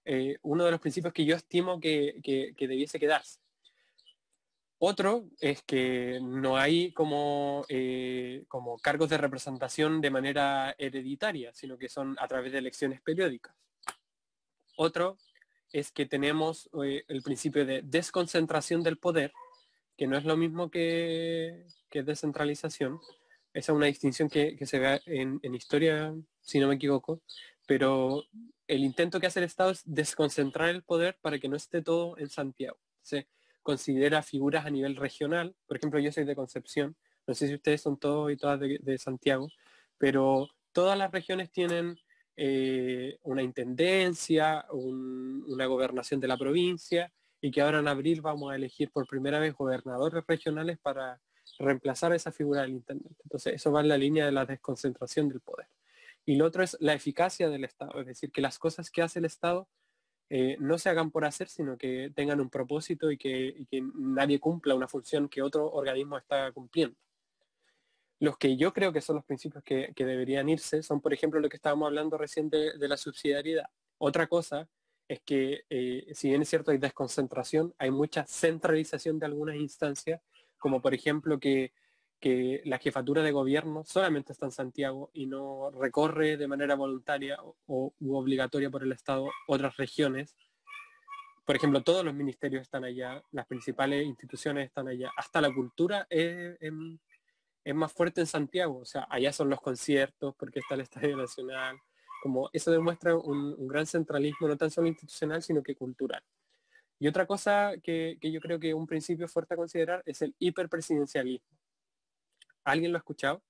eh, uno de los principios que yo estimo que, que, que debiese quedarse. Otro es que no hay como, eh, como cargos de representación de manera hereditaria, sino que son a través de elecciones periódicas. Otro es que tenemos eh, el principio de desconcentración del poder, que no es lo mismo que, que descentralización. Esa es una distinción que, que se ve en, en historia, si no me equivoco, pero el intento que hace el Estado es desconcentrar el poder para que no esté todo en Santiago. Se considera figuras a nivel regional, por ejemplo, yo soy de Concepción, no sé si ustedes son todos y todas de, de Santiago, pero todas las regiones tienen eh, una intendencia, un, una gobernación de la provincia, y que ahora en abril vamos a elegir por primera vez gobernadores regionales para reemplazar esa figura del intendente. Entonces eso va en la línea de la desconcentración del poder. Y lo otro es la eficacia del Estado, es decir, que las cosas que hace el Estado eh, no se hagan por hacer, sino que tengan un propósito y que, y que nadie cumpla una función que otro organismo está cumpliendo. Los que yo creo que son los principios que, que deberían irse son, por ejemplo, lo que estábamos hablando recién de, de la subsidiariedad. Otra cosa es que, eh, si bien es cierto hay desconcentración, hay mucha centralización de algunas instancias, como por ejemplo que, que la jefatura de gobierno solamente está en Santiago y no recorre de manera voluntaria o u obligatoria por el Estado otras regiones. Por ejemplo, todos los ministerios están allá, las principales instituciones están allá, hasta la cultura es, es, es más fuerte en Santiago, o sea, allá son los conciertos, porque está el Estadio Nacional, como eso demuestra un, un gran centralismo, no tan solo institucional, sino que cultural. Y otra cosa que, que yo creo que un principio fuerte a considerar es el hiperpresidencialismo. ¿Alguien lo ha escuchado?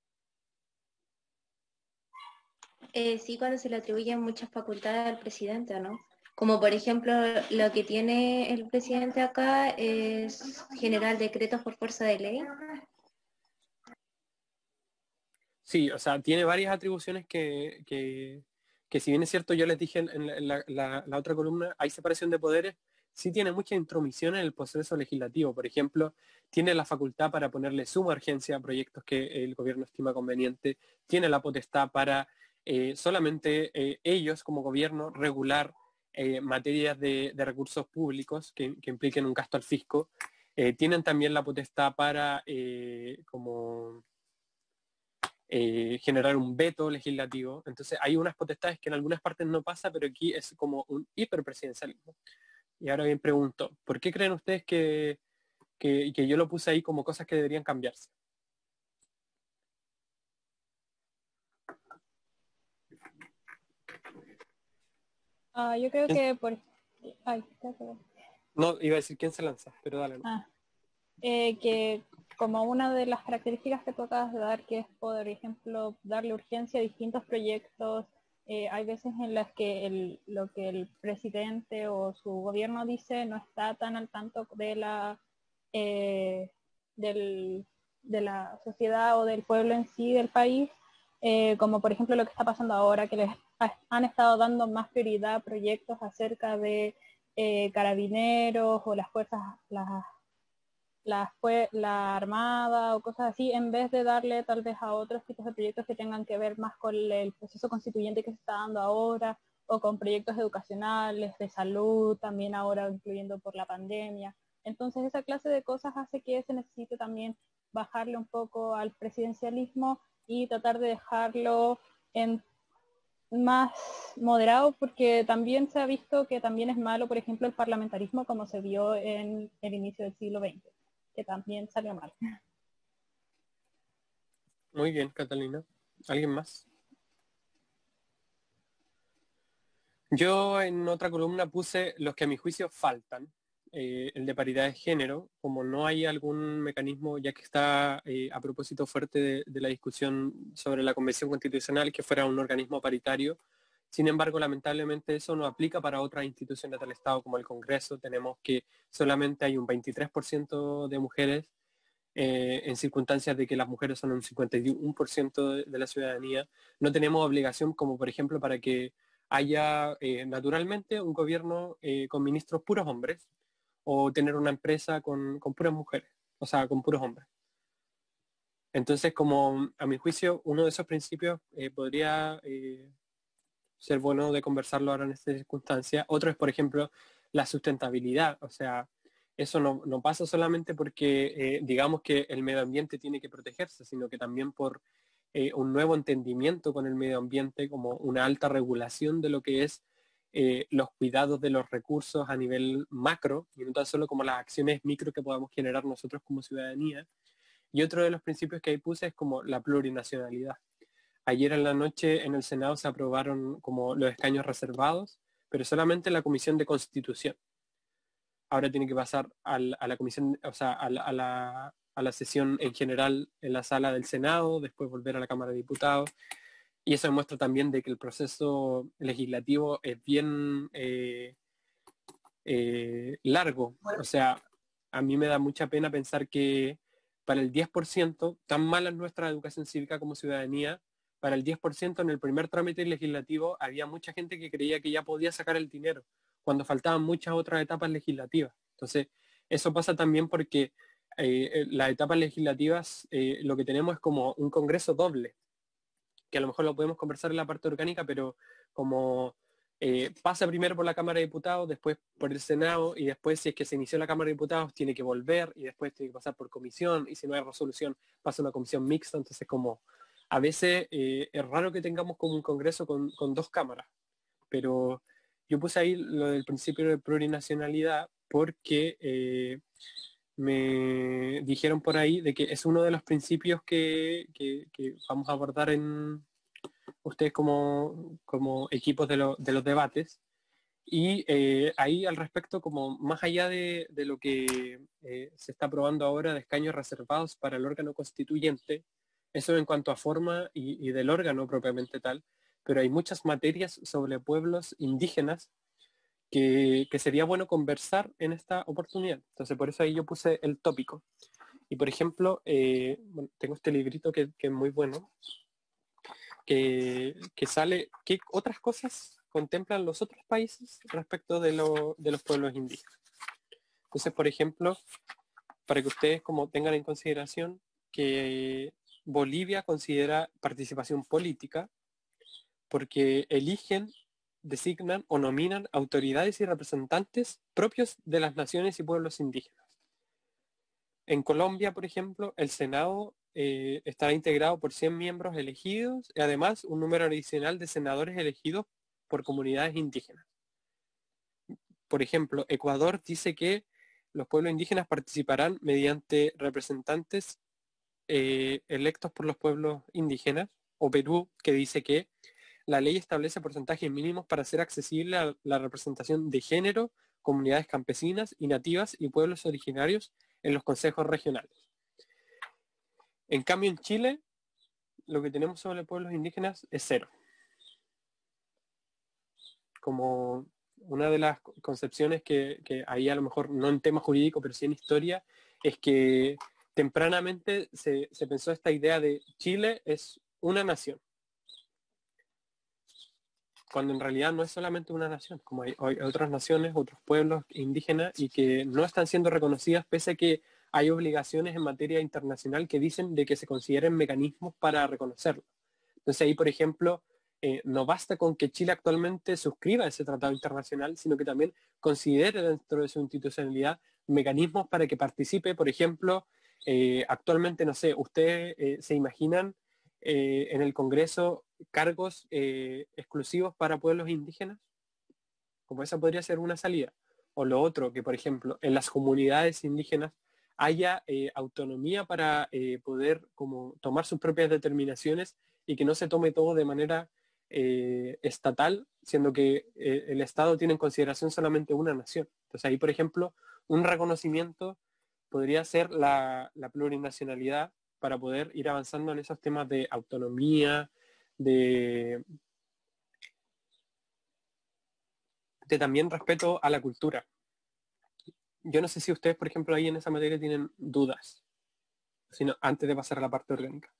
Eh, sí, cuando se le atribuyen muchas facultades al presidente, ¿no? Como por ejemplo, lo que tiene el presidente acá es generar decretos por fuerza de ley. Sí, o sea, tiene varias atribuciones que, que, que si bien es cierto, yo les dije en la, en la, la, la otra columna, hay separación de poderes, sí tiene mucha intromisión en el proceso legislativo. Por ejemplo, tiene la facultad para ponerle suma urgencia a proyectos que el gobierno estima conveniente, tiene la potestad para eh, solamente eh, ellos como gobierno regular eh, materias de, de recursos públicos que, que impliquen un gasto al fisco. Eh, tienen también la potestad para eh, como eh, generar un veto legislativo. Entonces hay unas potestades que en algunas partes no pasa, pero aquí es como un hiperpresidencialismo. Y ahora bien pregunto, ¿por qué creen ustedes que, que, que yo lo puse ahí como cosas que deberían cambiarse? Ah, yo creo ¿Quién? que por... Ay, está todo. No, iba a decir quién se lanza, pero dale. No. Ah, eh, que como una de las características que tú acabas de dar, que es, por ejemplo, darle urgencia a distintos proyectos, eh, hay veces en las que el, lo que el presidente o su gobierno dice no está tan al tanto de la, eh, del, de la sociedad o del pueblo en sí del país, eh, como por ejemplo lo que está pasando ahora, que les ha, han estado dando más prioridad a proyectos acerca de eh, carabineros o las fuerzas, las la, la armada o cosas así, en vez de darle tal vez a otros tipos de proyectos que tengan que ver más con el proceso constituyente que se está dando ahora, o con proyectos educacionales, de salud, también ahora incluyendo por la pandemia. Entonces esa clase de cosas hace que se necesite también bajarle un poco al presidencialismo y tratar de dejarlo en más moderado, porque también se ha visto que también es malo, por ejemplo, el parlamentarismo como se vio en el inicio del siglo veinte, que también salió mal. Muy bien, Catalina. ¿Alguien más? Yo en otra columna puse los que a mi juicio faltan. Eh, el de paridad de género, como no hay algún mecanismo, ya que está eh, a propósito fuerte de, de la discusión sobre la Convención Constitucional, que fuera un organismo paritario. Sin embargo, lamentablemente eso no aplica para otras instituciones del Estado como el Congreso. Tenemos que solamente hay un veintitrés por ciento de mujeres eh, en circunstancias de que las mujeres son un cincuenta y uno por ciento de, de la ciudadanía. No tenemos obligación como por ejemplo para que haya eh, naturalmente un gobierno eh, con ministros puros hombres o tener una empresa con, con puras mujeres, o sea, con puros hombres. Entonces, como a mi juicio, uno de esos principios eh, podría eh, ser bueno de conversarlo ahora en esta circunstancia. Otro es, por ejemplo, la sustentabilidad. O sea, eso no, no pasa solamente porque eh, digamos que el medio ambiente tiene que protegerse, sino que también por eh, un nuevo entendimiento con el medio ambiente, como una alta regulación de lo que es eh, los cuidados de los recursos a nivel macro, y no tan solo como las acciones micro que podamos generar nosotros como ciudadanía. Y otro de los principios que ahí puse es como la plurinacionalidad. Ayer en la noche en el Senado se aprobaron como los escaños reservados, pero solamente en la Comisión de Constitución. Ahora tiene que pasar al, a la comisión, o sea, a la, a, la, a la sesión en general en la sala del Senado, después volver a la Cámara de Diputados. Y eso demuestra también de que el proceso legislativo es bien eh, eh, largo. O sea, a mí me da mucha pena pensar que para el diez por ciento, tan mala es nuestra educación cívica como ciudadanía, para el diez por ciento en el primer trámite legislativo había mucha gente que creía que ya podía sacar el dinero, cuando faltaban muchas otras etapas legislativas. Entonces, eso pasa también porque eh, las etapas legislativas, eh, lo que tenemos es como un congreso doble, que a lo mejor lo podemos conversar en la parte orgánica, pero como eh, pasa primero por la Cámara de Diputados, después por el Senado, y después si es que se inició la Cámara de Diputados tiene que volver, y después tiene que pasar por comisión, y si no hay resolución pasa a una comisión mixta. Entonces como a veces eh, es raro que tengamos como un congreso con, con dos cámaras, pero yo puse ahí lo del principio de plurinacionalidad porque eh, me dijeron por ahí de que es uno de los principios que, que, que vamos a abordar en ustedes como, como equipos de, lo, de los debates. Y eh, ahí al respecto, como más allá de, de lo que eh, se está aprobando ahora de escaños reservados para el órgano constituyente, eso en cuanto a forma y, y del órgano propiamente tal, pero hay muchas materias sobre pueblos indígenas que, que sería bueno conversar en esta oportunidad. Entonces por eso ahí yo puse el tópico. Y por ejemplo, eh, bueno, tengo este librito que, que es muy bueno, que, que sale, ¿qué otras cosas contemplan los otros países respecto de, lo, de los pueblos indígenas? Entonces, por ejemplo, para que ustedes como tengan en consideración que Bolivia considera participación política porque eligen, designan o nominan autoridades y representantes propios de las naciones y pueblos indígenas. En Colombia, por ejemplo, el Senado eh, estará integrado por cien miembros elegidos y además un número adicional de senadores elegidos por comunidades indígenas. Por ejemplo, Ecuador dice que los pueblos indígenas participarán mediante representantes eh, electos por los pueblos indígenas, o Perú, que dice que la ley establece porcentajes mínimos para hacer accesible a la representación de género, comunidades campesinas y nativas y pueblos originarios en los consejos regionales. En cambio, en Chile, lo que tenemos sobre pueblos indígenas es cero. Como una de las concepciones que, que ahí a lo mejor no en tema jurídico, pero sí en historia, es que tempranamente se, se pensó esta idea de Chile es una nación, cuando en realidad no es solamente una nación, como hay, hay otras naciones, otros pueblos indígenas y que no están siendo reconocidas pese a que hay obligaciones en materia internacional que dicen de que se consideren mecanismos para reconocerlo. Entonces ahí, por ejemplo, eh, no basta con que Chile actualmente suscriba ese tratado internacional, sino que también considere dentro de su institucionalidad mecanismos para que participe, por ejemplo, eh, actualmente, no sé, ustedes eh, se imaginan eh, en el Congreso cargos eh, exclusivos para pueblos indígenas, como esa podría ser una salida. O lo otro, que por ejemplo en las comunidades indígenas haya eh, autonomía para eh, poder como tomar sus propias determinaciones y que no se tome todo de manera eh, estatal, siendo que eh, el Estado tiene en consideración solamente una nación. Entonces ahí, por ejemplo, un reconocimiento podría ser la, la plurinacionalidad para poder ir avanzando en esos temas de autonomía, de, de también respeto a la cultura. Yo no sé si ustedes, por ejemplo, ahí en esa materia tienen dudas, sino antes de pasar a la parte orgánica.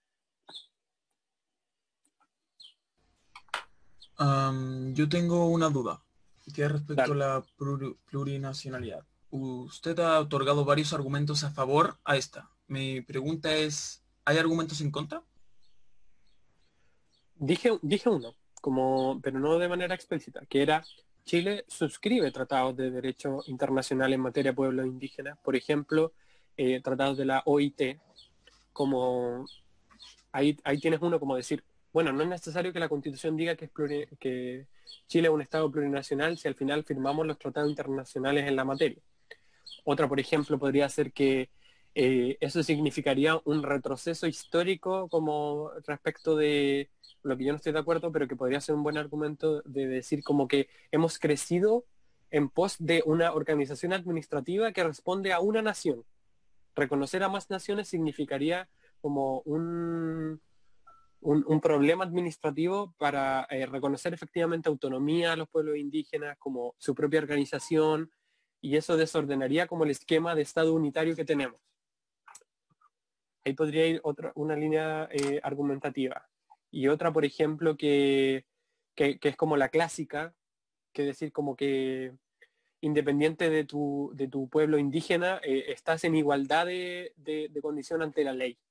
Um, yo tengo una duda, que es respecto Dale. a la plur- plurinacionalidad. Usted ha otorgado varios argumentos a favor a esta. Mi pregunta es, ¿hay argumentos en contra? Dije, dije uno, como, pero no de manera explícita, que era Chile suscribe tratados de derecho internacional en materia de pueblos indígenas, por ejemplo, eh, tratados de la O I T, como ahí, ahí tienes uno como decir, bueno, no es necesario que la Constitución diga que, es pluri, que Chile es un Estado plurinacional si al final firmamos los tratados internacionales en la materia. Otra, por ejemplo, podría ser que eh, eso significaría un retroceso histórico como respecto de lo que yo no estoy de acuerdo, pero que podría ser un buen argumento de decir como que hemos crecido en pos de una organización administrativa que responde a una nación. Reconocer a más naciones significaría como un, un, un problema administrativo para eh, reconocer efectivamente autonomía a los pueblos indígenas, como su propia organización, y eso desordenaría como el esquema de Estado unitario que tenemos. Ahí podría ir otra, una línea eh, argumentativa. Y otra, por ejemplo, que, que, que es como la clásica, que decir como que independiente de tu, de tu pueblo indígena, eh, estás en igualdad de, de, de condición ante la ley.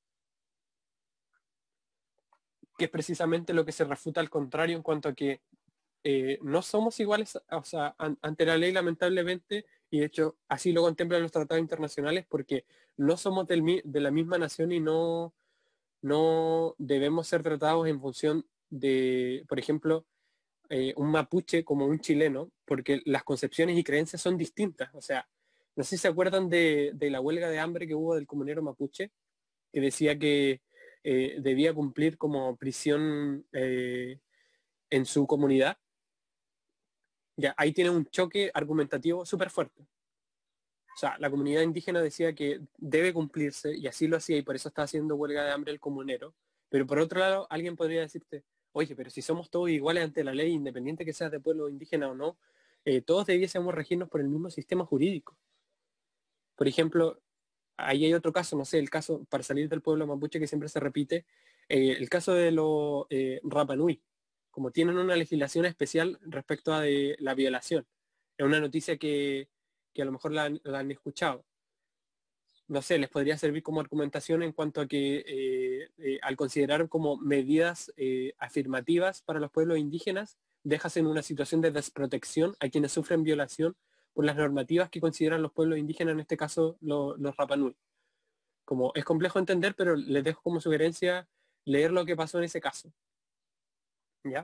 Que es precisamente lo que se refuta al contrario en cuanto a que eh, no somos iguales, o sea, an, ante la ley lamentablemente, y de hecho así lo contemplan los tratados internacionales, porque no somos del, de la misma nación y no, no debemos ser tratados en función de, por ejemplo, eh, un mapuche como un chileno, porque las concepciones y creencias son distintas. O sea, no sé si se acuerdan de, de la huelga de hambre que hubo del comunero mapuche, que decía que eh, debía cumplir como prisión eh, en su comunidad. Ya, ahí tiene un choque argumentativo súper fuerte. O sea, la comunidad indígena decía que debe cumplirse, y así lo hacía, y por eso está haciendo huelga de hambre el comunero. Pero por otro lado, alguien podría decirte, oye, pero si somos todos iguales ante la ley, independiente que seas de pueblo indígena o no, eh, todos debiésemos regirnos por el mismo sistema jurídico. Por ejemplo, ahí hay otro caso, no sé, el caso, para salir del pueblo mapuche que siempre se repite, eh, el caso de los eh, Rapa Nui, como tienen una legislación especial respecto a de la violación. Es una noticia que, que a lo mejor la, la han escuchado. No sé, les podría servir como argumentación en cuanto a que eh, eh, al considerar como medidas eh, afirmativas para los pueblos indígenas, dejas en una situación de desprotección a quienes sufren violación por las normativas que consideran los pueblos indígenas, en este caso lo, los Rapa Nui. Como es complejo entender, pero les dejo como sugerencia leer lo que pasó en ese caso. ¿Ya?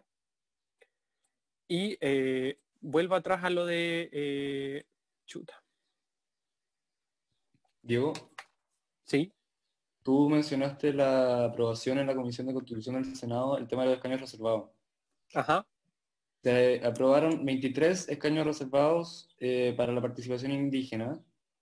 Y eh, vuelvo atrás a lo de eh, chuta. Diego, ¿Sí? tú mencionaste la aprobación en la Comisión de Constitución del Senado, el tema de los escaños reservados. Ajá. Se aprobaron veintitrés escaños reservados eh, para la participación indígena,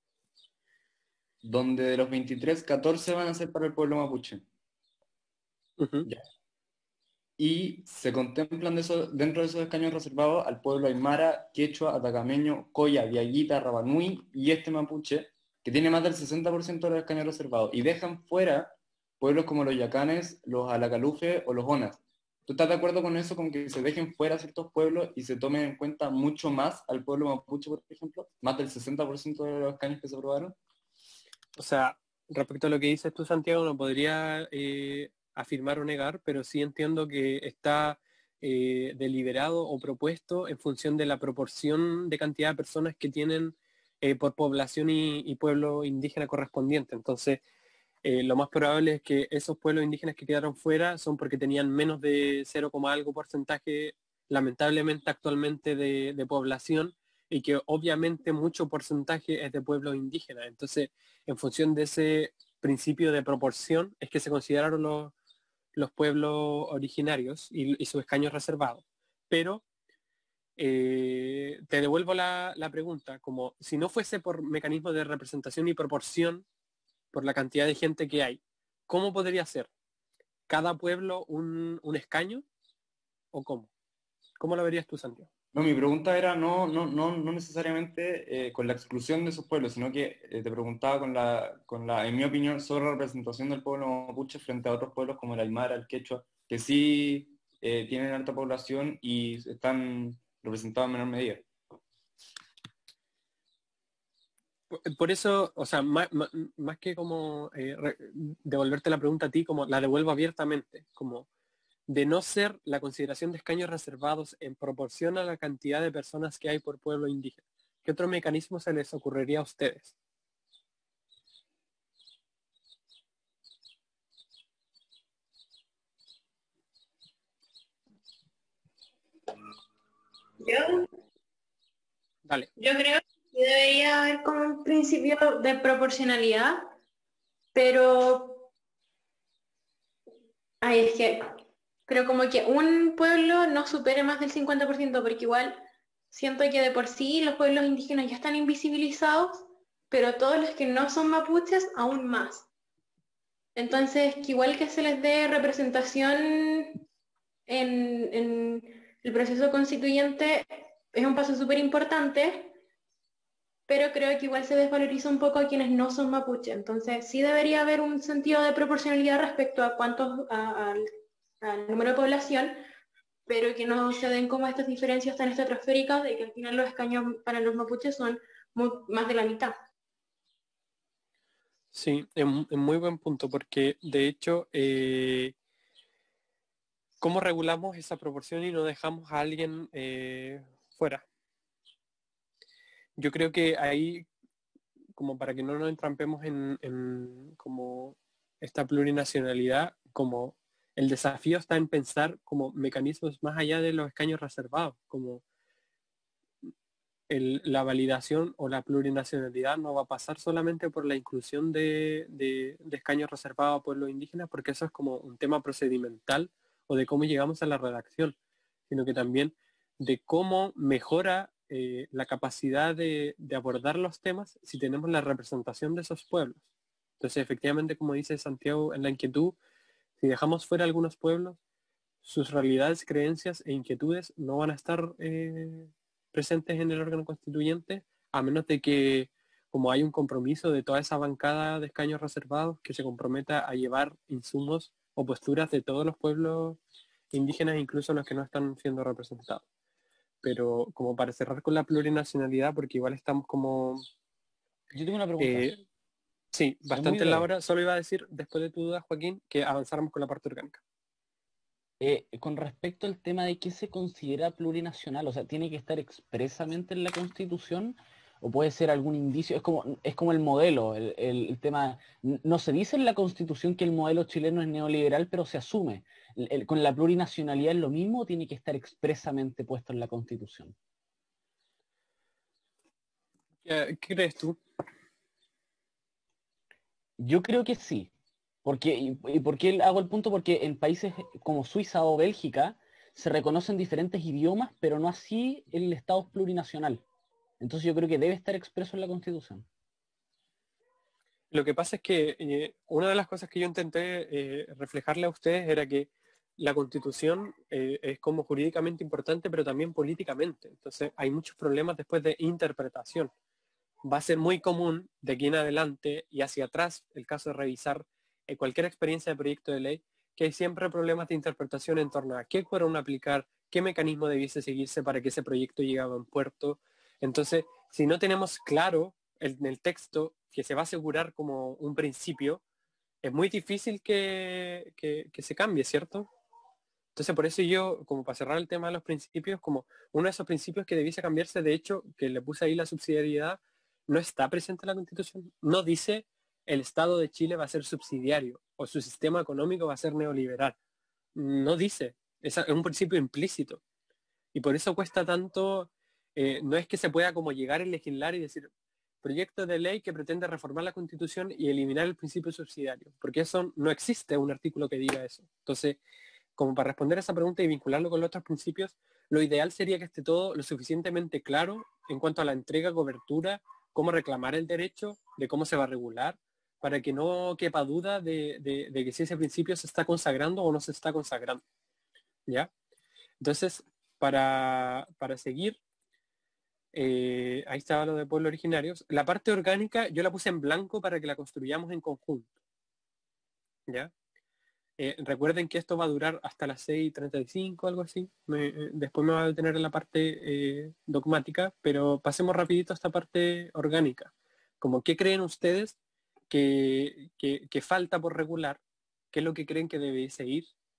donde de los veintitrés, catorce van a ser para el pueblo mapuche. Uh-huh. Ya. Y se contemplan de eso, dentro de esos escaños reservados al pueblo aymara, quechua, atacameño, coya, diaguita, rapanui y este mapuche, que tiene más del sesenta por ciento de los escaños reservados, y dejan fuera pueblos como los yacanes, los alacalufe o los onas. ¿Tú estás de acuerdo con eso, con que se dejen fuera ciertos pueblos y se tomen en cuenta mucho más al pueblo mapuche, por ejemplo? Más del sesenta por ciento de los escaños que se aprobaron. O sea, respecto a lo que dices tú, Santiago, no podría eh, afirmar o negar, pero sí entiendo que está eh, deliberado o propuesto en función de la proporción de cantidad de personas que tienen eh, por población y, y pueblo indígena correspondiente. Entonces, eh, lo más probable es que esos pueblos indígenas que quedaron fuera son porque tenían menos de cero, algo porcentaje, lamentablemente actualmente, de, de población, y que obviamente mucho porcentaje es de pueblos indígenas. Entonces, en función de ese principio de proporción, es que se consideraron los, los pueblos originarios y, y sus escaños reservados. Pero eh, te devuelvo la, la pregunta, como si no fuese por mecanismo de representación y proporción, por la cantidad de gente que hay, ¿cómo podría ser? ¿Cada pueblo un, un escaño? ¿O cómo? ¿Cómo lo verías tú, Santiago? No, mi pregunta era no, no, no, no necesariamente eh, con la exclusión de esos pueblos, sino que eh, te preguntaba con la, con la, en mi opinión, sobre la representación del pueblo mapuche frente a otros pueblos como el aymara, el quechua, que sí eh, tienen alta población y están representados en menor medida. Por eso, o sea, más, más, más que como eh, re, devolverte la pregunta a ti, como la devuelvo abiertamente, como de no ser la consideración de escaños reservados en proporción a la cantidad de personas que hay por pueblo indígena? ¿Qué otro mecanismo se les ocurriría a ustedes? Yo, Dale. yo creo que debería haber como un principio de proporcionalidad, pero ay, es que creo como que un pueblo no supere más del cincuenta por ciento, porque igual siento que de por sí los pueblos indígenas ya están invisibilizados, pero todos los que no son mapuches aún más. Entonces, que igual que se les dé representación en, en el proceso constituyente es un paso súper importante, pero creo que igual se desvaloriza un poco a quienes no son mapuche. Entonces, sí debería haber un sentido de proporcionalidad respecto a cuántos, a- al, al número de población, pero que no se den como estas diferencias tan estratosféricas de que al final los escaños para los mapuches son muy- más de la mitad. Sí, es un es muy buen punto, porque de hecho, eh, ¿cómo regulamos esa proporción y no dejamos a alguien eh, fuera? Yo creo que ahí, como para que no nos entrampemos en, en como esta plurinacionalidad, como el desafío está en pensar como mecanismos más allá de los escaños reservados, como el- la validación o la plurinacionalidad no va a pasar solamente por la inclusión de, de- de escaños reservados a pueblos indígenas, porque eso es como un tema procedimental o de cómo llegamos a la redacción, sino que también de cómo mejora eh, la capacidad de, de abordar los temas si tenemos la representación de esos pueblos. Entonces, efectivamente, como dice Santiago en la inquietud, si dejamos fuera algunos pueblos, sus realidades, creencias e inquietudes no van a estar eh, presentes en el órgano constituyente, a menos de que, como hay un compromiso de toda esa bancada de escaños reservados, que se comprometa a llevar insumos o posturas de todos los pueblos indígenas, incluso los que no están siendo representados. Pero como para cerrar con la plurinacionalidad, porque igual estamos como... Yo tengo una pregunta. eh, sí, Es muy bastante en la breve. hora. Solo iba a decir, después de tu duda, Joaquín, que avanzáramos con la parte orgánica. Eh, con respecto al tema de qué se considera plurinacional, o sea, ¿tiene que estar expresamente en la Constitución o puede ser algún indicio? Es como, es como el modelo, el, el- el tema, n- no se dice en la Constitución que el modelo chileno es neoliberal, pero se asume. El- el- con la plurinacionalidad es lo mismo o tiene que estar expresamente puesto en la Constitución. ¿Qué, qué crees tú? Yo creo que sí. Porque, y, y por qué hago el punto? Porque en países como Suiza o Bélgica se reconocen diferentes idiomas, pero no así el Estado plurinacional. Entonces yo creo que debe estar expreso en la Constitución. Lo que pasa es que eh, una de las cosas que yo intenté eh, reflejarle a ustedes era que la Constitución eh, es como jurídicamente importante, pero también políticamente. Entonces hay muchos problemas después de interpretación. Va a ser muy común de aquí en adelante y hacia atrás, el caso de revisar eh, cualquier experiencia de proyecto de ley, que hay siempre problemas de interpretación en torno a qué fueron a aplicar, qué mecanismo debiese seguirse para que ese proyecto llegara a un puerto. Entonces, si no tenemos claro en el texto que se va a asegurar como un principio, es muy difícil que, que, que se cambie, ¿cierto? Entonces, por eso yo, como para cerrar el tema de los principios, como uno de esos principios que debiese cambiarse, de hecho, que le puse ahí la subsidiariedad, no está presente en la Constitución. No dice el Estado de Chile va a ser subsidiario o su sistema económico va a ser neoliberal. No dice. Es es un principio implícito. Y por eso cuesta tanto, eh, no es que se pueda como llegar a legislar y decir proyecto de ley que pretende reformar la Constitución y eliminar el principio subsidiario, porque eso no existe un artículo que diga eso. Entonces, como para responder a esa pregunta y vincularlo con los otros principios, lo ideal sería que esté todo lo suficientemente claro en cuanto a la entrega, cobertura, cómo reclamar el derecho, de cómo se va a regular, para que no quepa duda de, de- de que si ese principio se está consagrando o no se está consagrando. ¿Ya? Entonces, para, para seguir, eh, ahí estaba lo de pueblos originarios. La parte orgánica yo la puse en blanco para que la construyamos en conjunto. ¿Ya? Eh, recuerden que esto va a durar hasta las seis y treinta y cinco, algo así. Me- eh, después me va a detener en la parte eh, dogmática, pero pasemos rapidito a esta parte orgánica. Como, ¿qué creen ustedes que, que- que falta por regular? ¿Qué es lo que creen que debe seguir?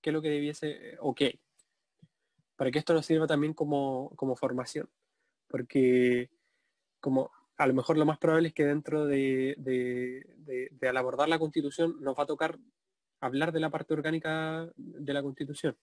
qué es lo que debiese, o qué, para que esto nos sirva también como, como formación, porque como a lo mejor lo más probable es que dentro de, de, de, de al abordar la Constitución nos va a tocar hablar de la parte orgánica de la Constitución.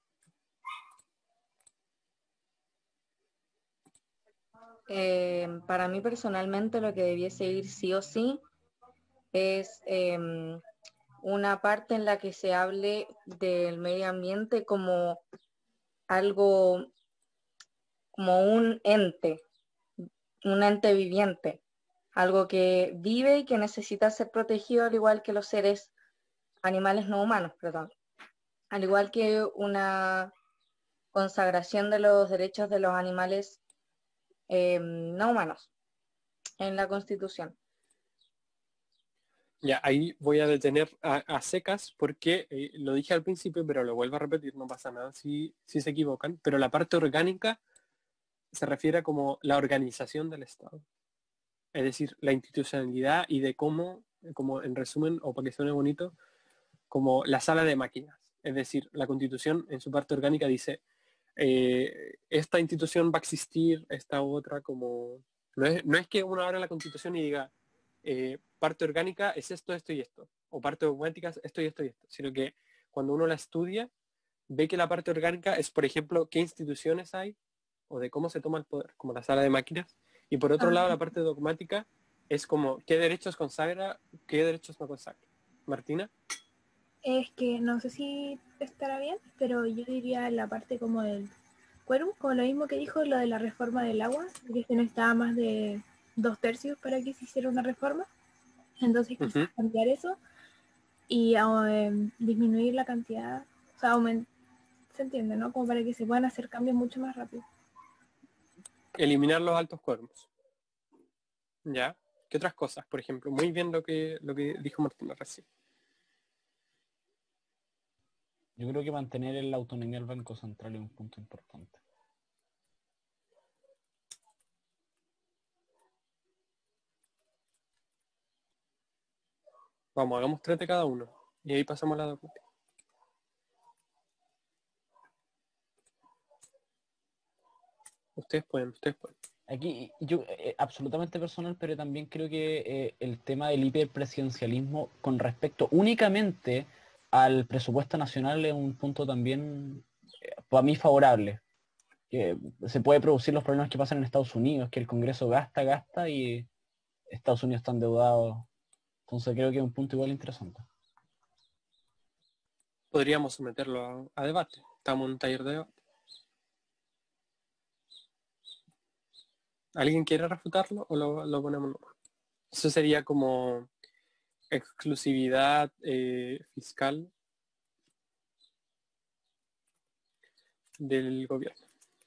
Eh, para mí personalmente lo que debiese ir sí o sí es eh, una parte en la que se hable del medio ambiente como algo, como un ente, un ente viviente, algo que vive y que necesita ser protegido al igual que los seres animales no humanos, perdón, al igual que una consagración de los derechos de los animales eh, no humanos en la Constitución. Ya, ahí voy a detener a, a secas porque eh, lo dije al principio, pero lo vuelvo a repetir, no pasa nada si, si se equivocan, pero la parte orgánica se refiere a como la organización del Estado, es decir, la institucionalidad y de cómo, como en resumen, o para que suene bonito, como la sala de máquinas. Es decir, la Constitución en su parte orgánica dice, eh, esta institución va a existir, esta otra, como... No es, no es que uno abra la Constitución y diga, eh, parte orgánica es esto, esto y esto, o parte dogmática es esto y esto y esto, sino que cuando uno la estudia, ve que la parte orgánica es, por ejemplo, qué instituciones hay, o de cómo se toma el poder, como la sala de máquinas, y por otro Ah, lado la parte dogmática es como qué derechos consagra, qué derechos no consagra. Martina. Es que no sé si estará bien, pero yo diría la parte como del quórum, como lo mismo que dijo lo de la reforma del agua, que se necesitaba más de dos tercios para que se hiciera una reforma. Entonces quizás Uh-huh. cambiar eso y um, disminuir la cantidad, o sea, aument- se entiende, ¿no? Como para que se puedan hacer cambios mucho más rápido. Eliminar los altos cuernos. ¿Ya? ¿Qué otras cosas? Por ejemplo, muy bien lo que, lo que dijo Martina recién. Yo creo que mantener la autonomía del Banco Central es un punto importante. Vamos, hagamos tres de cada uno. Y ahí pasamos a la dogmática. Ustedes pueden, ustedes pueden. Aquí, yo, eh, absolutamente personal, pero también creo que eh, el tema del hiperpresidencialismo con respecto únicamente al presupuesto nacional es un punto también, eh, para mí, favorable. Que se puede producir los problemas que pasan en Estados Unidos, que el Congreso gasta, gasta y Estados Unidos está endeudado. Entonces creo que es un punto igual interesante. Podríamos someterlo a, a debate. Estamos en un taller de debate. ¿Alguien quiere refutarlo o lo, lo ponemos nomás? Eso sería como exclusividad eh, fiscal del gobierno.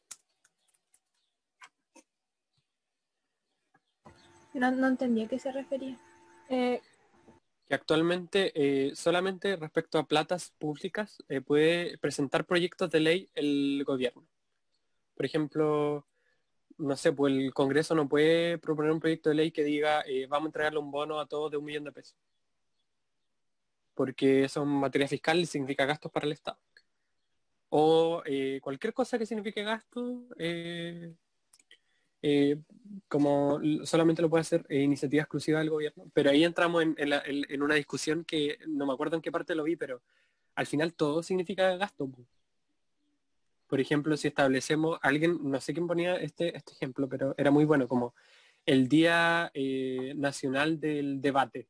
No, no entendí a qué se refería. Eh, Que actualmente eh, solamente respecto a platas públicas eh, puede presentar proyectos de ley el gobierno. Por ejemplo, no sé, pues el Congreso no puede proponer un proyecto de ley que diga eh, vamos a entregarle un bono a todos de un millón de pesos. Porque eso es materia fiscal y significa gastos para el Estado. O eh, cualquier cosa que signifique gasto, eh, eh, como solamente lo puede hacer eh, iniciativa exclusiva del gobierno. Pero ahí entramos en, en, la, en, en una discusión que no me acuerdo en qué parte lo vi, pero al final todo significa gasto. Por ejemplo, si establecemos, alguien, no sé quién ponía este, este ejemplo, pero era muy bueno, como el Día eh, Nacional del Debate,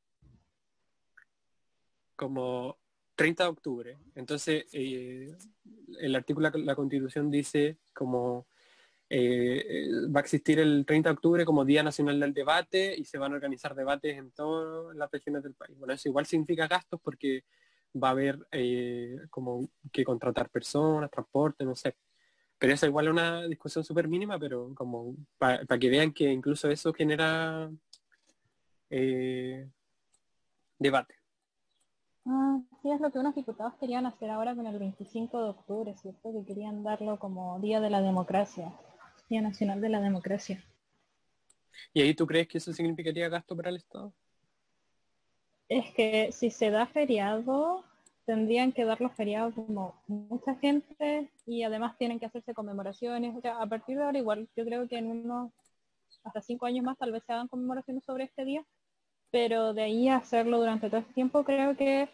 como treinta de octubre. Entonces, eh, el artículo de la Constitución dice como eh, va a existir el treinta de octubre como Día Nacional del Debate y se van a organizar debates en todas las regiones del país. Bueno, eso igual significa gastos porque va a haber eh, como que contratar personas, transporte, no sé. Pero esa igual es una discusión súper mínima, pero como para pa que vean que incluso eso genera eh, debate. ah, sí, es lo que unos diputados querían hacer ahora con el veinticinco de octubre, ¿cierto? Que querían darlo como Día de la Democracia, Día Nacional de la Democracia. ¿Y ahí tú crees que eso significaría gasto para el Estado? Es que si se da feriado, tendrían que dar los feriados como mucha gente y además tienen que hacerse conmemoraciones. O sea, a partir de ahora igual, yo creo que en unos hasta cinco años más tal vez se hagan conmemoraciones sobre este día, pero de ahí a hacerlo durante todo este tiempo creo que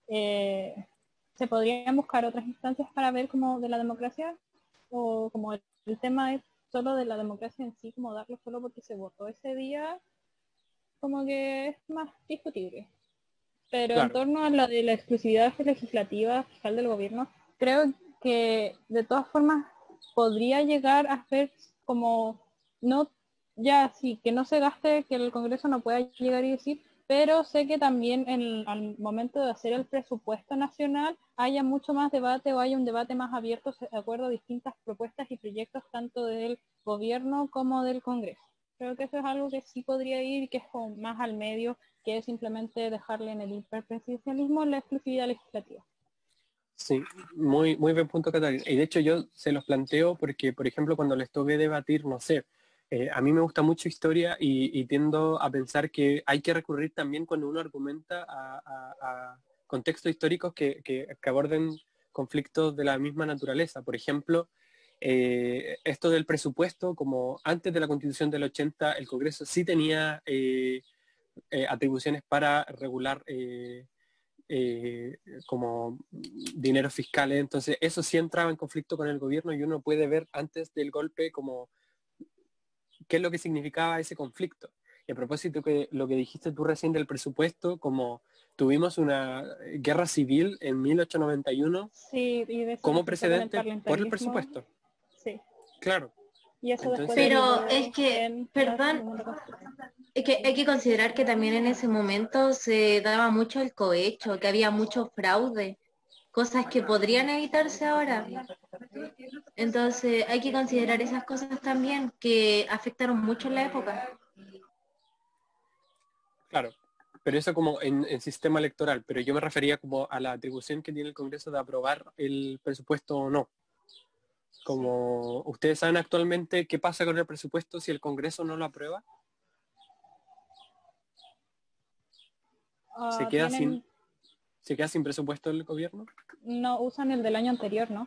eh, se podrían buscar otras instancias para ver como de la democracia, o como el, el tema es solo de la democracia en sí, como darlo solo porque se votó ese día, como que es más discutible. Pero en Claro, torno a la de la exclusividad legislativa fiscal del gobierno, creo que de todas formas podría llegar a ser como, no, ya sí, que no se gaste, que el Congreso no pueda llegar y decir, pero sé que también en, al momento de hacer el presupuesto nacional haya mucho más debate o haya un debate más abierto de acuerdo a distintas propuestas y proyectos tanto del gobierno como del Congreso. Creo que eso es algo que sí podría ir y que es como más al medio que es simplemente dejarle en el hiperpresidencialismo la exclusividad legislativa. sí, muy, muy buen punto, Catalina. Y de hecho yo se los planteo porque, por ejemplo, cuando les toque debatir, no sé, eh, a mí me gusta mucho historia y, y tiendo a pensar que hay que recurrir también cuando uno argumenta a, a- a contextos históricos que, que- que aborden conflictos de la misma naturaleza. Por ejemplo, eh, esto del presupuesto, como antes de la Constitución del ochenta, el Congreso sí tenía eh, eh, atribuciones para regular eh, eh, como dineros fiscales, entonces eso sí entraba en conflicto con el gobierno y uno puede ver antes del golpe como qué es lo que significaba ese conflicto. Y a propósito que lo que dijiste tú recién del presupuesto, como tuvimos una guerra civil en mil ochocientos noventa y uno Sí, y de eso como resultó con el precedente por el parlamentarismo. presupuesto. Sí, Claro. y eso después Entonces, Pero derivó es que, en la perdón, segunda constitución. es que hay que considerar que también en ese momento se daba mucho el cohecho, que había mucho fraude, cosas que podrían evitarse ahora. Entonces hay que considerar esas cosas también que afectaron mucho en la época. claro, pero eso como en, en sistema electoral, pero yo me refería como a la atribución que tiene el Congreso de aprobar el presupuesto o no. Como ustedes saben actualmente qué pasa con el presupuesto si el Congreso no lo aprueba, se Ah, queda sin, tienen, se queda sin presupuesto el gobierno, no usan el del año anterior, ¿no?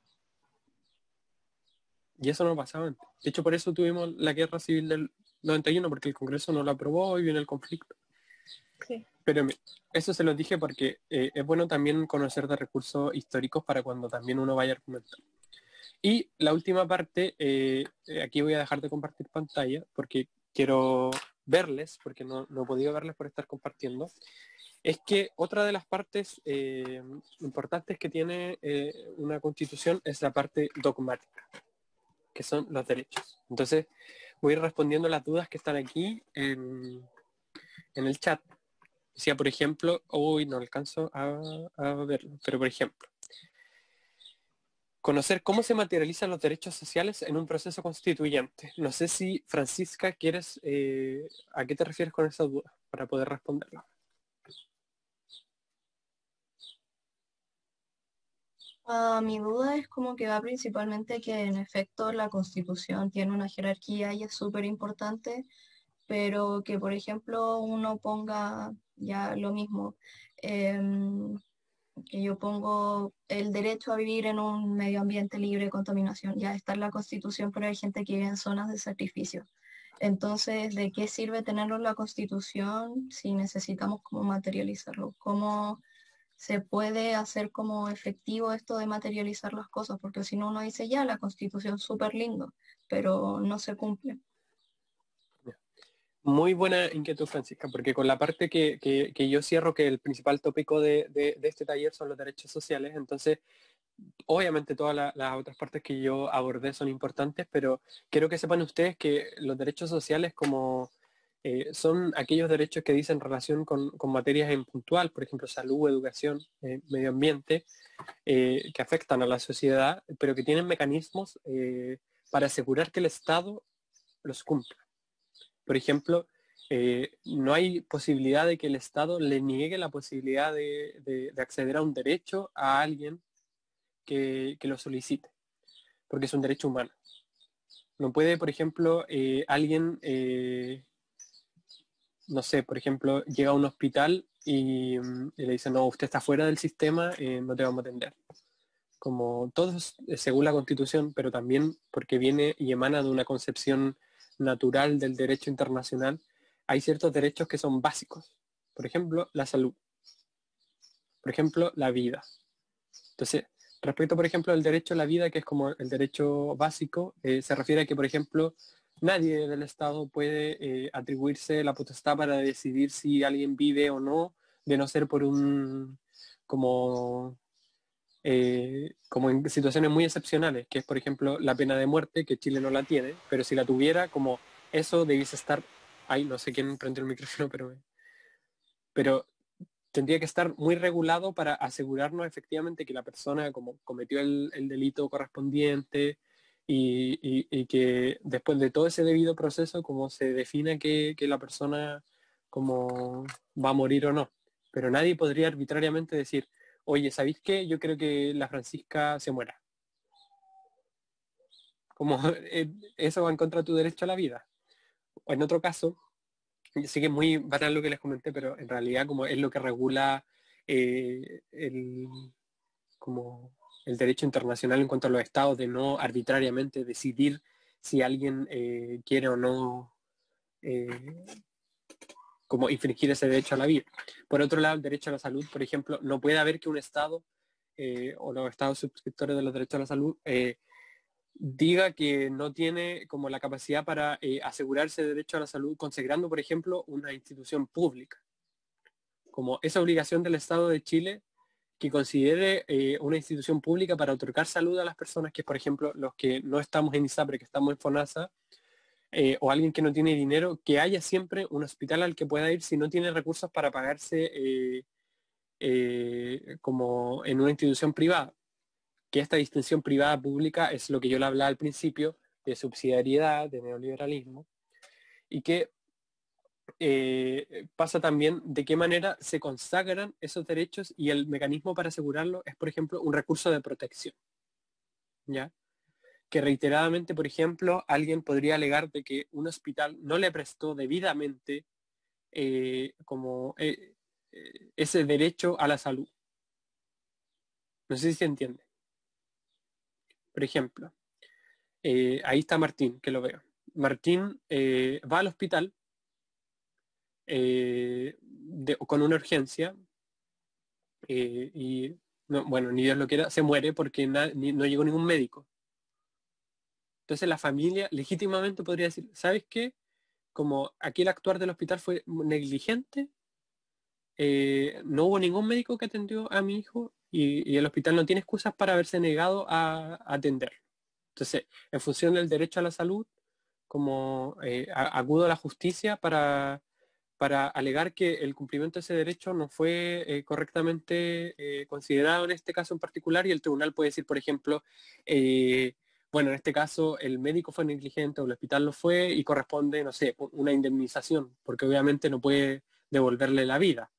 y eso no pasaba antes. De hecho, por eso tuvimos la guerra civil del noventa y uno, porque el Congreso no lo aprobó y viene el conflicto. Sí. Pero me- eso se los dije porque eh, es bueno también conocer de recursos históricos para cuando también uno vaya a argumentar. Y la última parte, eh, eh, aquí voy a dejar de compartir pantalla porque quiero verles, porque no, no he podido verles por estar compartiendo, es que otra de las partes eh, importantes que tiene eh, una constitución es la parte dogmática, que son los derechos. Entonces, voy a ir respondiendo las dudas que están aquí en, en el chat. Decía, por ejemplo, hoy no alcanzo a, a verlo, pero por ejemplo, conocer cómo se materializan los derechos sociales en un proceso constituyente. No sé si, Francisca, quieres, eh, ¿a qué te refieres con esa duda? Para poder responderla. Ah, mi duda es como que va principalmente que en efecto la Constitución tiene una jerarquía y es súper importante, pero que por ejemplo uno ponga ya lo mismo, em, que yo pongo el derecho a vivir en un medio ambiente libre de contaminación, ya está en la Constitución, pero hay gente que vive en zonas de sacrificio. Entonces, ¿de qué sirve tenerlo en la Constitución si necesitamos como materializarlo? ¿Cómo se puede hacer como efectivo esto de materializar las cosas? Porque si no, uno dice ya, la Constitución es súper lindo, pero no se cumple. Muy buena inquietud, Francisca, porque con la parte que, que- que yo cierro, que el principal tópico de, de- de este taller son los derechos sociales, entonces obviamente todas la- las otras partes que yo abordé son importantes, pero quiero que sepan ustedes que los derechos sociales como eh, son aquellos derechos que dicen relación con, con materias en puntual, por ejemplo, salud, educación, eh, medio ambiente, eh, que afectan a la sociedad, pero que tienen mecanismos eh, para asegurar que el Estado los cumpla. Por ejemplo, eh, no hay posibilidad de que el Estado le niegue la posibilidad de, de- de acceder a un derecho a alguien que, que lo solicite, porque es un derecho humano. No puede, por ejemplo, eh, alguien eh, no sé, por ejemplo, llega a un hospital y, mm, y le dicen, no, usted está fuera del sistema, eh, no te vamos a atender. Como todos, eh, según la Constitución, pero también porque viene y emana de una concepción natural del derecho internacional, hay ciertos derechos que son básicos. Por ejemplo, la salud. Por ejemplo, la vida. Entonces, respecto, por ejemplo, al derecho a la vida, que es como el derecho básico, eh, se refiere a que, por ejemplo, nadie del Estado puede eh, atribuirse la potestad para decidir si alguien vive o no, de no ser por un, como, eh, como en situaciones muy excepcionales, que es, por ejemplo, la pena de muerte, que Chile no la tiene, pero si la tuviera, como eso debiese estar, ay, no sé quién prendió el micrófono, pero, pero tendría que estar muy regulado para asegurarnos efectivamente que la persona como cometió el, el delito correspondiente y, y- y que después de todo ese debido proceso como se defina que, que la persona como va a morir o no. Pero nadie podría arbitrariamente decir, oye, ¿sabéis qué? Yo creo que la Francisca se muera. Como eh, eso va en contra de tu derecho a la vida. O en otro caso, sí que es muy banal lo que les comenté, pero en realidad como es lo que regula eh, el, como el derecho internacional en cuanto a los estados de no arbitrariamente decidir si alguien eh, quiere o no eh, como infringir ese derecho a la vida. Por otro lado, el derecho a la salud, por ejemplo, no puede haber que un estado eh, o los estados suscriptores de los derechos a la salud eh, diga que no tiene como la capacidad para eh, asegurarse derecho a la salud consagrando, por ejemplo, una institución pública. Como esa obligación del Estado de Chile que considere eh, una institución pública para otorgar salud a las personas que, por ejemplo, los que no estamos en ISAPRE, que estamos en FONASA, eh, o alguien que no tiene dinero, que haya siempre un hospital al que pueda ir si no tiene recursos para pagarse eh, eh, como en una institución privada. Que esta distinción privada-pública es lo que yo le hablaba al principio, de subsidiariedad, de neoliberalismo, y que eh, pasa también de qué manera se consagran esos derechos y el mecanismo para asegurarlo es, por ejemplo, un recurso de protección, ¿ya? Que reiteradamente, por ejemplo, alguien podría alegar de que un hospital no le prestó debidamente eh, como eh, eh, ese derecho a la salud. No sé si se entiende. Por ejemplo, eh, ahí está Martín, que lo veo. Martín eh, va al hospital eh, de- con una urgencia eh, y, no, bueno, ni Dios lo quiera, se muere porque na- ni- no llegó ningún médico. Entonces la familia legítimamente podría decir, ¿sabes qué? Como aquí el actuar del hospital fue negligente, eh, no hubo ningún médico que atendió a mi hijo y, y el hospital no tiene excusas para haberse negado a, a atender. Entonces, en función del derecho a la salud, como eh, a- acudo a la justicia para, para alegar que el cumplimiento de ese derecho no fue eh, correctamente eh, considerado en este caso en particular y el tribunal puede decir, por ejemplo, eh, bueno, en este caso el médico fue negligente o el hospital lo fue y corresponde, no sé, una indemnización, porque obviamente no puede devolverle la vida,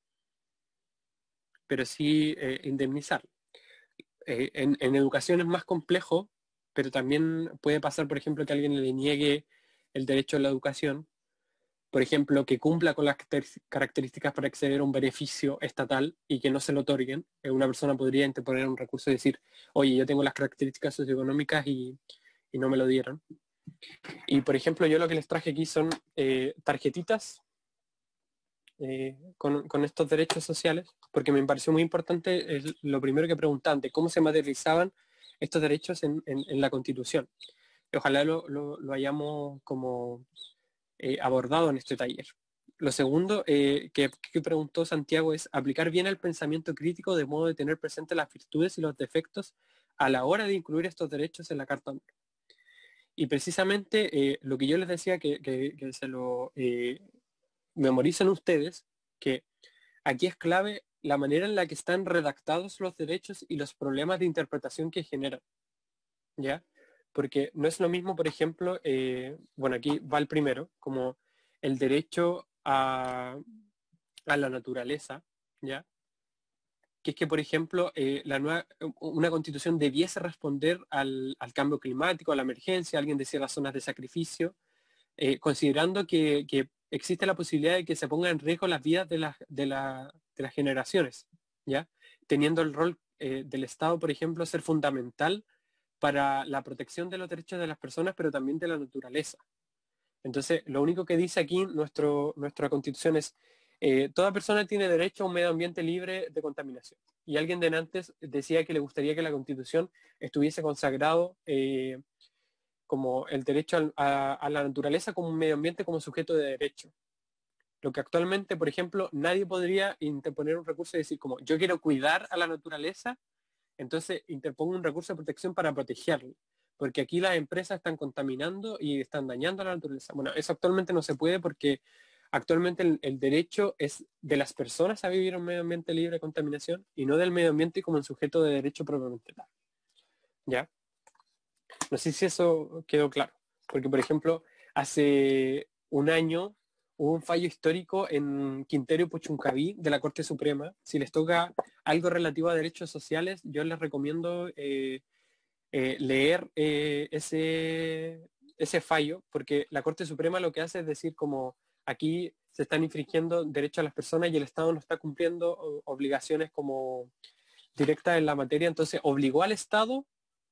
pero sí eh, indemnizar. Eh, en, en educación es más complejo, pero también puede pasar, por ejemplo, que alguien le niegue el derecho a la educación, por ejemplo, que cumpla con las características para acceder a un beneficio estatal y que no se lo otorguen. Eh, Una persona podría interponer un recurso y decir, oye, yo tengo las características socioeconómicas y, y no me lo dieron. Y, por ejemplo, yo lo que les traje aquí son eh, tarjetitas eh, con, con estos derechos sociales, porque me pareció muy importante el- lo primero que preguntaban, de cómo se materializaban estos derechos en, en- en la Constitución. Y ojalá lo, lo- lo hayamos como eh, abordado en este taller. Lo segundo eh, que, que preguntó Santiago es aplicar bien el pensamiento crítico de modo de tener presente las virtudes y los defectos a la hora de incluir estos derechos en la Carta Magna. Y precisamente eh, lo que yo les decía que, que- que se lo eh, memoricen ustedes, que aquí es clave la manera en la que están redactados los derechos y los problemas de interpretación que generan, ¿ya? Porque no es lo mismo, por ejemplo, eh, bueno, aquí va el primero, como el derecho a, a la naturaleza, ¿ya? Que es que, por ejemplo, eh, la nueva, una constitución debiese responder al, al cambio climático, a la emergencia, alguien decía las zonas de sacrificio, eh, considerando que, que existe la posibilidad de que se ponga en riesgo las vidas de, las de, la, de las generaciones, ¿ya? Teniendo el rol eh, del Estado, por ejemplo, ser fundamental para la protección de los derechos de las personas, pero también de la naturaleza. Entonces, lo único que dice aquí nuestro, nuestra Constitución es eh, toda persona tiene derecho a un medio ambiente libre de contaminación. Y alguien de antes decía que le gustaría que la Constitución estuviese consagrado eh, como el derecho a, a la naturaleza como un medio ambiente como sujeto de derecho. Lo que actualmente, por ejemplo, nadie podría interponer un recurso y decir como yo quiero cuidar a la naturaleza, entonces interpongo un recurso de protección para protegerlo. Porque aquí las empresas están contaminando y están dañando a la naturaleza. Bueno, eso actualmente no se puede porque actualmente el, el derecho es de las personas a vivir en un medio ambiente libre de contaminación y no del medio ambiente como un sujeto de derecho propiamente tal. ¿Ya? No sé si eso quedó claro. Porque, por ejemplo, hace un año hubo un fallo histórico en Quintero y Puchuncaví de la Corte Suprema. Si les toca algo relativo a derechos sociales, yo les recomiendo eh, eh, leer eh, ese, ese fallo, porque la Corte Suprema lo que hace es decir como aquí se están infringiendo derechos a las personas y el Estado no está cumpliendo obligaciones como directas en la materia, entonces obligó al Estado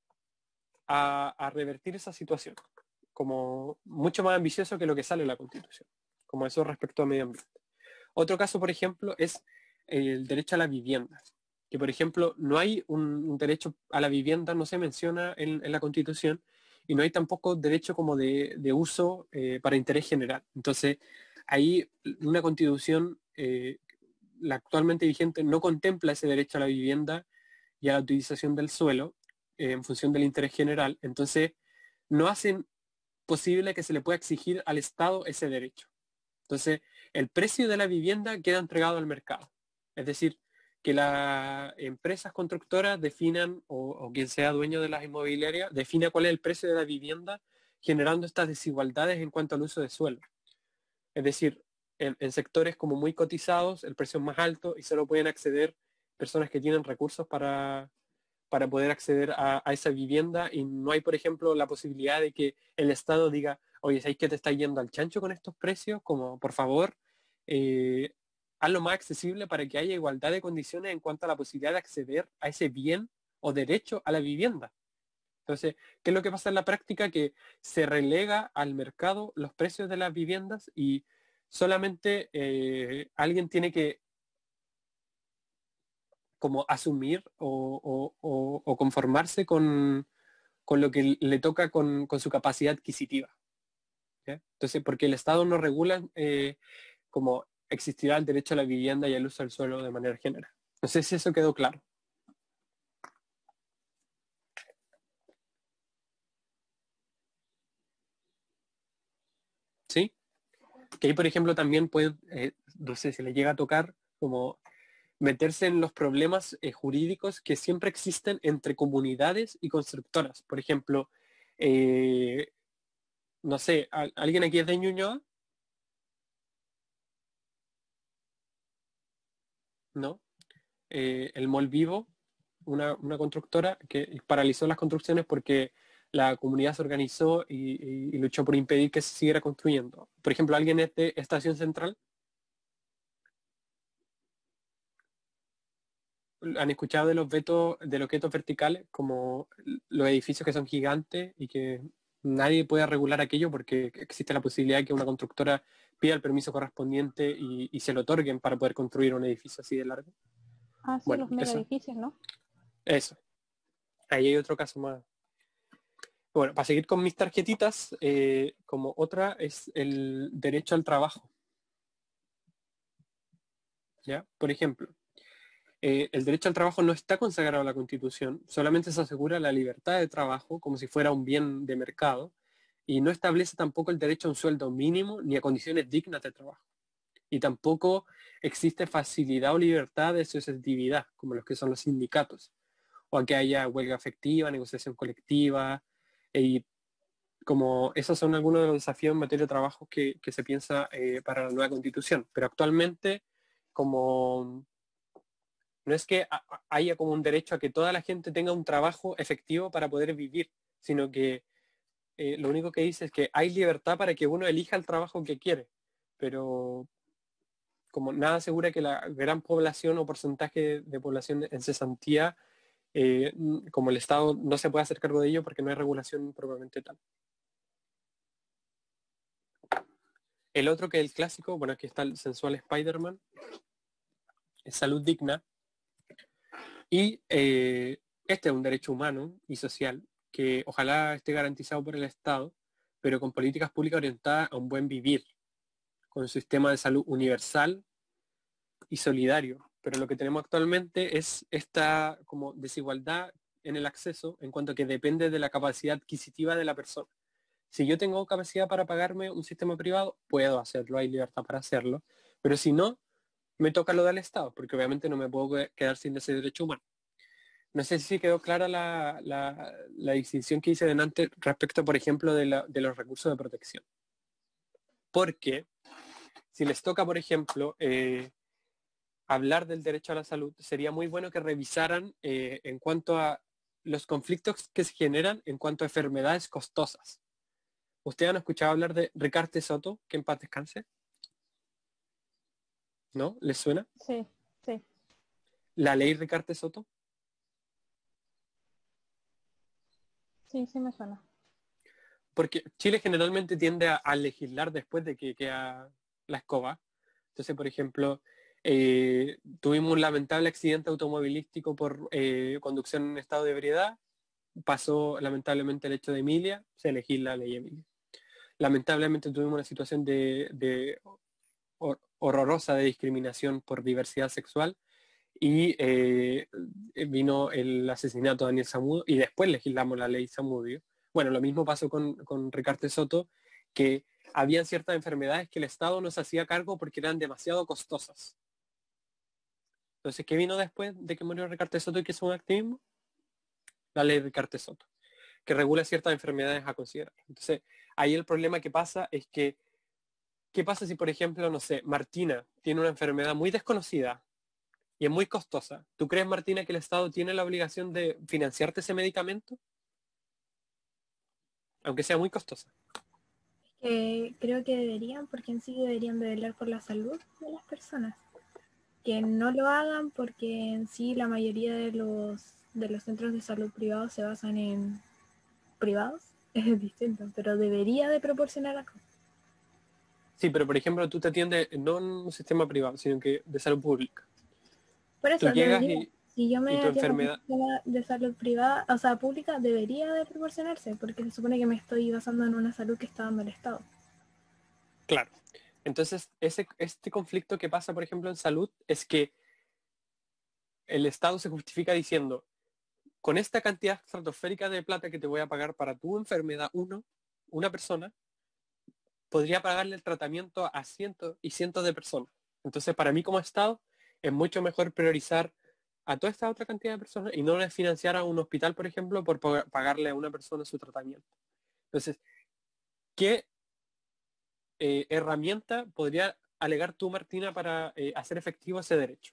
a, a revertir esa situación, como mucho más ambicioso que lo que sale en la Constitución, como eso respecto a medio ambiente. Otro caso, por ejemplo, es el derecho a la vivienda, que por ejemplo no hay un, un derecho a la vivienda, no se menciona en, en la Constitución, y no hay tampoco derecho como de, de uso eh, para interés general. Entonces, ahí una Constitución, eh, la actualmente vigente, no contempla ese derecho a la vivienda y a la utilización del suelo eh, en función del interés general. Entonces, no hacen posible que se le pueda exigir al Estado ese derecho. Entonces, el precio de la vivienda queda entregado al mercado. Es decir, que las empresas constructoras definan, o, o quien sea dueño de las inmobiliarias, defina cuál es el precio de la vivienda, generando estas desigualdades en cuanto al uso de suelo. Es decir, en, en sectores como muy cotizados, el precio es más alto y solo pueden acceder personas que tienen recursos para, para poder acceder a, a esa vivienda, y no hay, por ejemplo, la posibilidad de que el Estado diga, oye, ¿sabes que te está yendo al chancho con estos precios? Como, por favor, eh, hazlo más accesible para que haya igualdad de condiciones en cuanto a la posibilidad de acceder a ese bien o derecho a la vivienda. Entonces, ¿qué es lo que pasa en la práctica? Que se relega al mercado los precios de las viviendas y solamente eh, alguien tiene que como asumir o, o, o, o conformarse con, con lo que le toca con, con su capacidad adquisitiva. ¿Ya? Entonces, porque el Estado no regula eh, como existirá el derecho a la vivienda y al uso del suelo de manera general. No sé si eso quedó claro. ¿Sí? Que ahí, por ejemplo, también puede, eh, no sé, si le llega a tocar como meterse en los problemas eh, jurídicos que siempre existen entre comunidades y constructoras. Por ejemplo, eh, no sé, ¿alguien aquí es de Ñuñoa? ¿No? Eh, el Mall Vivo, una, una constructora que paralizó las construcciones porque la comunidad se organizó y, y, y luchó por impedir que se siguiera construyendo. Por ejemplo, ¿alguien es de Estación Central? ¿Han escuchado de los vetos, de los vetos verticales, como los edificios que son gigantes y que nadie puede regular aquello porque existe la posibilidad de que una constructora pida el permiso correspondiente y, y se lo otorguen para poder construir un edificio así de largo? Ah, sí, Bueno, los mega eso. edificios, ¿no? Eso. Ahí hay otro caso más. Bueno, para seguir con mis tarjetitas, eh, como otra es el derecho al trabajo. ¿Ya? Por ejemplo, eh, el derecho al trabajo no está consagrado en la Constitución, solamente se asegura la libertad de trabajo como si fuera un bien de mercado, y no establece tampoco el derecho a un sueldo mínimo ni a condiciones dignas de trabajo. Y tampoco existe facilidad o libertad de asociatividad, como los que son los sindicatos, o a que haya huelga efectiva, negociación colectiva, y como esos son algunos de los desafíos en materia de trabajo que, que se piensa eh, para la nueva Constitución. Pero actualmente, como no es que haya como un derecho a que toda la gente tenga un trabajo efectivo para poder vivir, sino que eh, lo único que dice es que hay libertad para que uno elija el trabajo que quiere, pero como nada asegura que la gran población o porcentaje de población en cesantía, eh, como el Estado no se puede hacer cargo de ello porque no hay regulación propiamente tal. El otro que es el clásico, bueno, aquí está el sensual Spider-Man, es salud digna, y eh, este es un derecho humano y social que ojalá esté garantizado por el Estado, pero con políticas públicas orientadas a un buen vivir, con un sistema de salud universal y solidario. Pero lo que tenemos actualmente es esta como desigualdad en el acceso en cuanto a que depende de la capacidad adquisitiva de la persona. Si yo tengo capacidad para pagarme un sistema privado, puedo hacerlo, hay libertad para hacerlo, pero si no, me toca lo del Estado, porque obviamente no me puedo quedar sin ese derecho humano. No sé si quedó clara la, la, la distinción que hice delante respecto, por ejemplo, de, la, de los recursos de protección. Porque si les toca, por ejemplo, eh, hablar del derecho a la salud, sería muy bueno que revisaran eh, en cuanto a los conflictos que se generan en cuanto a enfermedades costosas. ¿Ustedes han escuchado hablar de Ricarte Soto, que en paz descanse? ¿No? ¿Les suena? Sí, sí. La ley Ricarte Soto. Sí, sí me suena. Porque Chile generalmente tiende a, a legislar después de que queda la escoba. Entonces, por ejemplo, eh, tuvimos un lamentable accidente automovilístico por eh, conducción en estado de ebriedad. Pasó lamentablemente el hecho de Emilia, se legisla la ley Emilia. Lamentablemente tuvimos una situación de, de hor- horrorosa de discriminación por diversidad sexual y eh, vino el asesinato de Daniel Zamudio y después legislamos la ley Zamudio. Bueno, lo mismo pasó con, con Ricarte Soto, que habían ciertas enfermedades que el Estado no se hacía cargo porque eran demasiado costosas. Entonces, ¿qué vino después de que murió Ricarte Soto y que es un activismo? La ley Ricarte Soto, que regula ciertas enfermedades a considerar. Entonces, ahí el problema que pasa es que, ¿qué pasa si, por ejemplo, no sé, Martina tiene una enfermedad muy desconocida y es muy costosa? ¿Tú crees, Martina, que el Estado tiene la obligación de financiarte ese medicamento? Aunque sea muy costosa. Eh, creo que deberían, porque en sí deberían de velar por la salud de las personas. Que no lo hagan porque en sí la mayoría de los, de los centros de salud privados se basan en privados, es distinto, pero debería de proporcionar algo. Sí, pero por ejemplo, tú te atiendes no en un sistema privado, sino que de salud pública. Por Tú eso llegas debería, y, si yo y me tu atiendo en un enfermedad, sistema de salud privada, o sea, pública, debería de proporcionarse, porque se supone que me estoy basando en una salud que está dando el Estado. claro. Entonces, ese, este conflicto que pasa, por ejemplo, en salud, es que el Estado se justifica diciendo, con esta cantidad estratosférica de plata que te voy a pagar para tu enfermedad, uno, una persona, podría pagarle el tratamiento a cientos y cientos de personas. Entonces, para mí como Estado, es mucho mejor priorizar a toda esta otra cantidad de personas y no les financiar a un hospital, por ejemplo, por pagarle a una persona su tratamiento. Entonces, ¿qué eh, herramienta podría alegar tú, Martina, para eh, hacer efectivo ese derecho?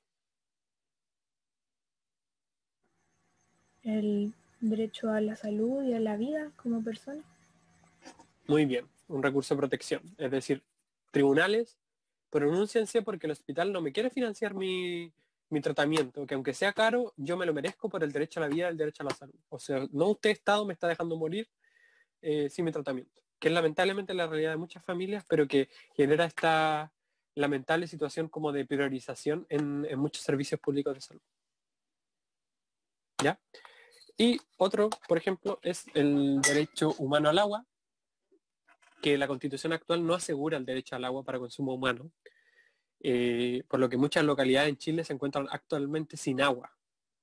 El derecho a la salud y a la vida como persona. Muy bien, un recurso de protección. Es decir, tribunales, pronúnciense porque el hospital no me quiere financiar mi, mi tratamiento, que aunque sea caro, yo me lo merezco por el derecho a la vida y el derecho a la salud. O sea, no usted, Estado, me está dejando morir eh, sin mi tratamiento, que es lamentablemente la realidad de muchas familias, pero que genera esta lamentable situación como de priorización en, en muchos servicios públicos de salud. ¿Ya? Y otro, por ejemplo, es el derecho humano al agua, que la Constitución actual no asegura el derecho al agua para consumo humano, eh, por lo que muchas localidades en Chile se encuentran actualmente sin agua.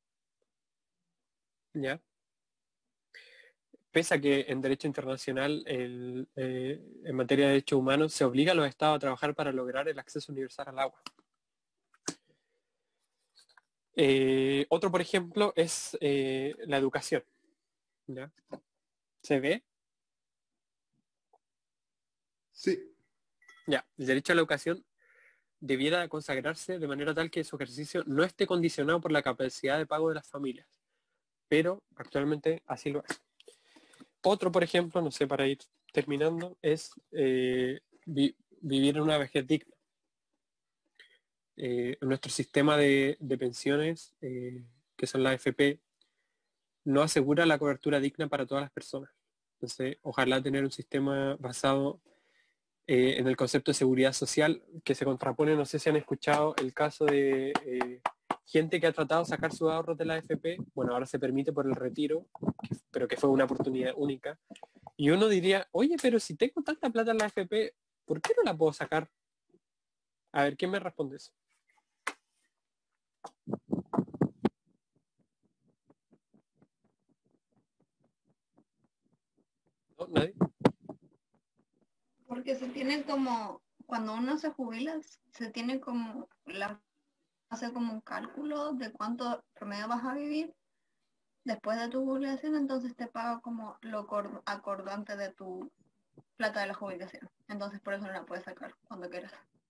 ¿Ya? Pese a que en derecho internacional, el, eh, en materia de derechos humanos, se obliga a los estados a trabajar para lograr el acceso universal al agua. Eh, otro, por ejemplo, es eh, la educación. ¿Ya? ¿Se ve? Sí. Ya, el derecho a la educación debiera consagrarse de manera tal que su ejercicio no esté condicionado por la capacidad de pago de las familias, pero actualmente así lo es. Otro, por ejemplo, no sé, para ir terminando, es eh, vi, vivir en una vejez digna. Eh, nuestro sistema de, de pensiones, eh, que son la F P, no asegura la cobertura digna para todas las personas. Entonces, ojalá tener un sistema basado eh, en el concepto de seguridad social que se contrapone. No sé si han escuchado el caso de eh, gente que ha tratado de sacar sus ahorros de la A F P. Bueno, ahora se permite por el retiro, que, pero que fue una oportunidad única. Y uno diría, oye, pero si tengo tanta plata en la A F P, ¿por qué no la puedo sacar? A ver, ¿quién me responde eso? ¿No? ¿Nadie? Porque se tiene como, cuando uno se jubila, se tiene como, la, hace como un cálculo de cuánto promedio vas a vivir después de tu jubilación, entonces te paga como lo cor- acordante de tu plata de la jubilación. Entonces por eso no la puedes sacar cuando quieras.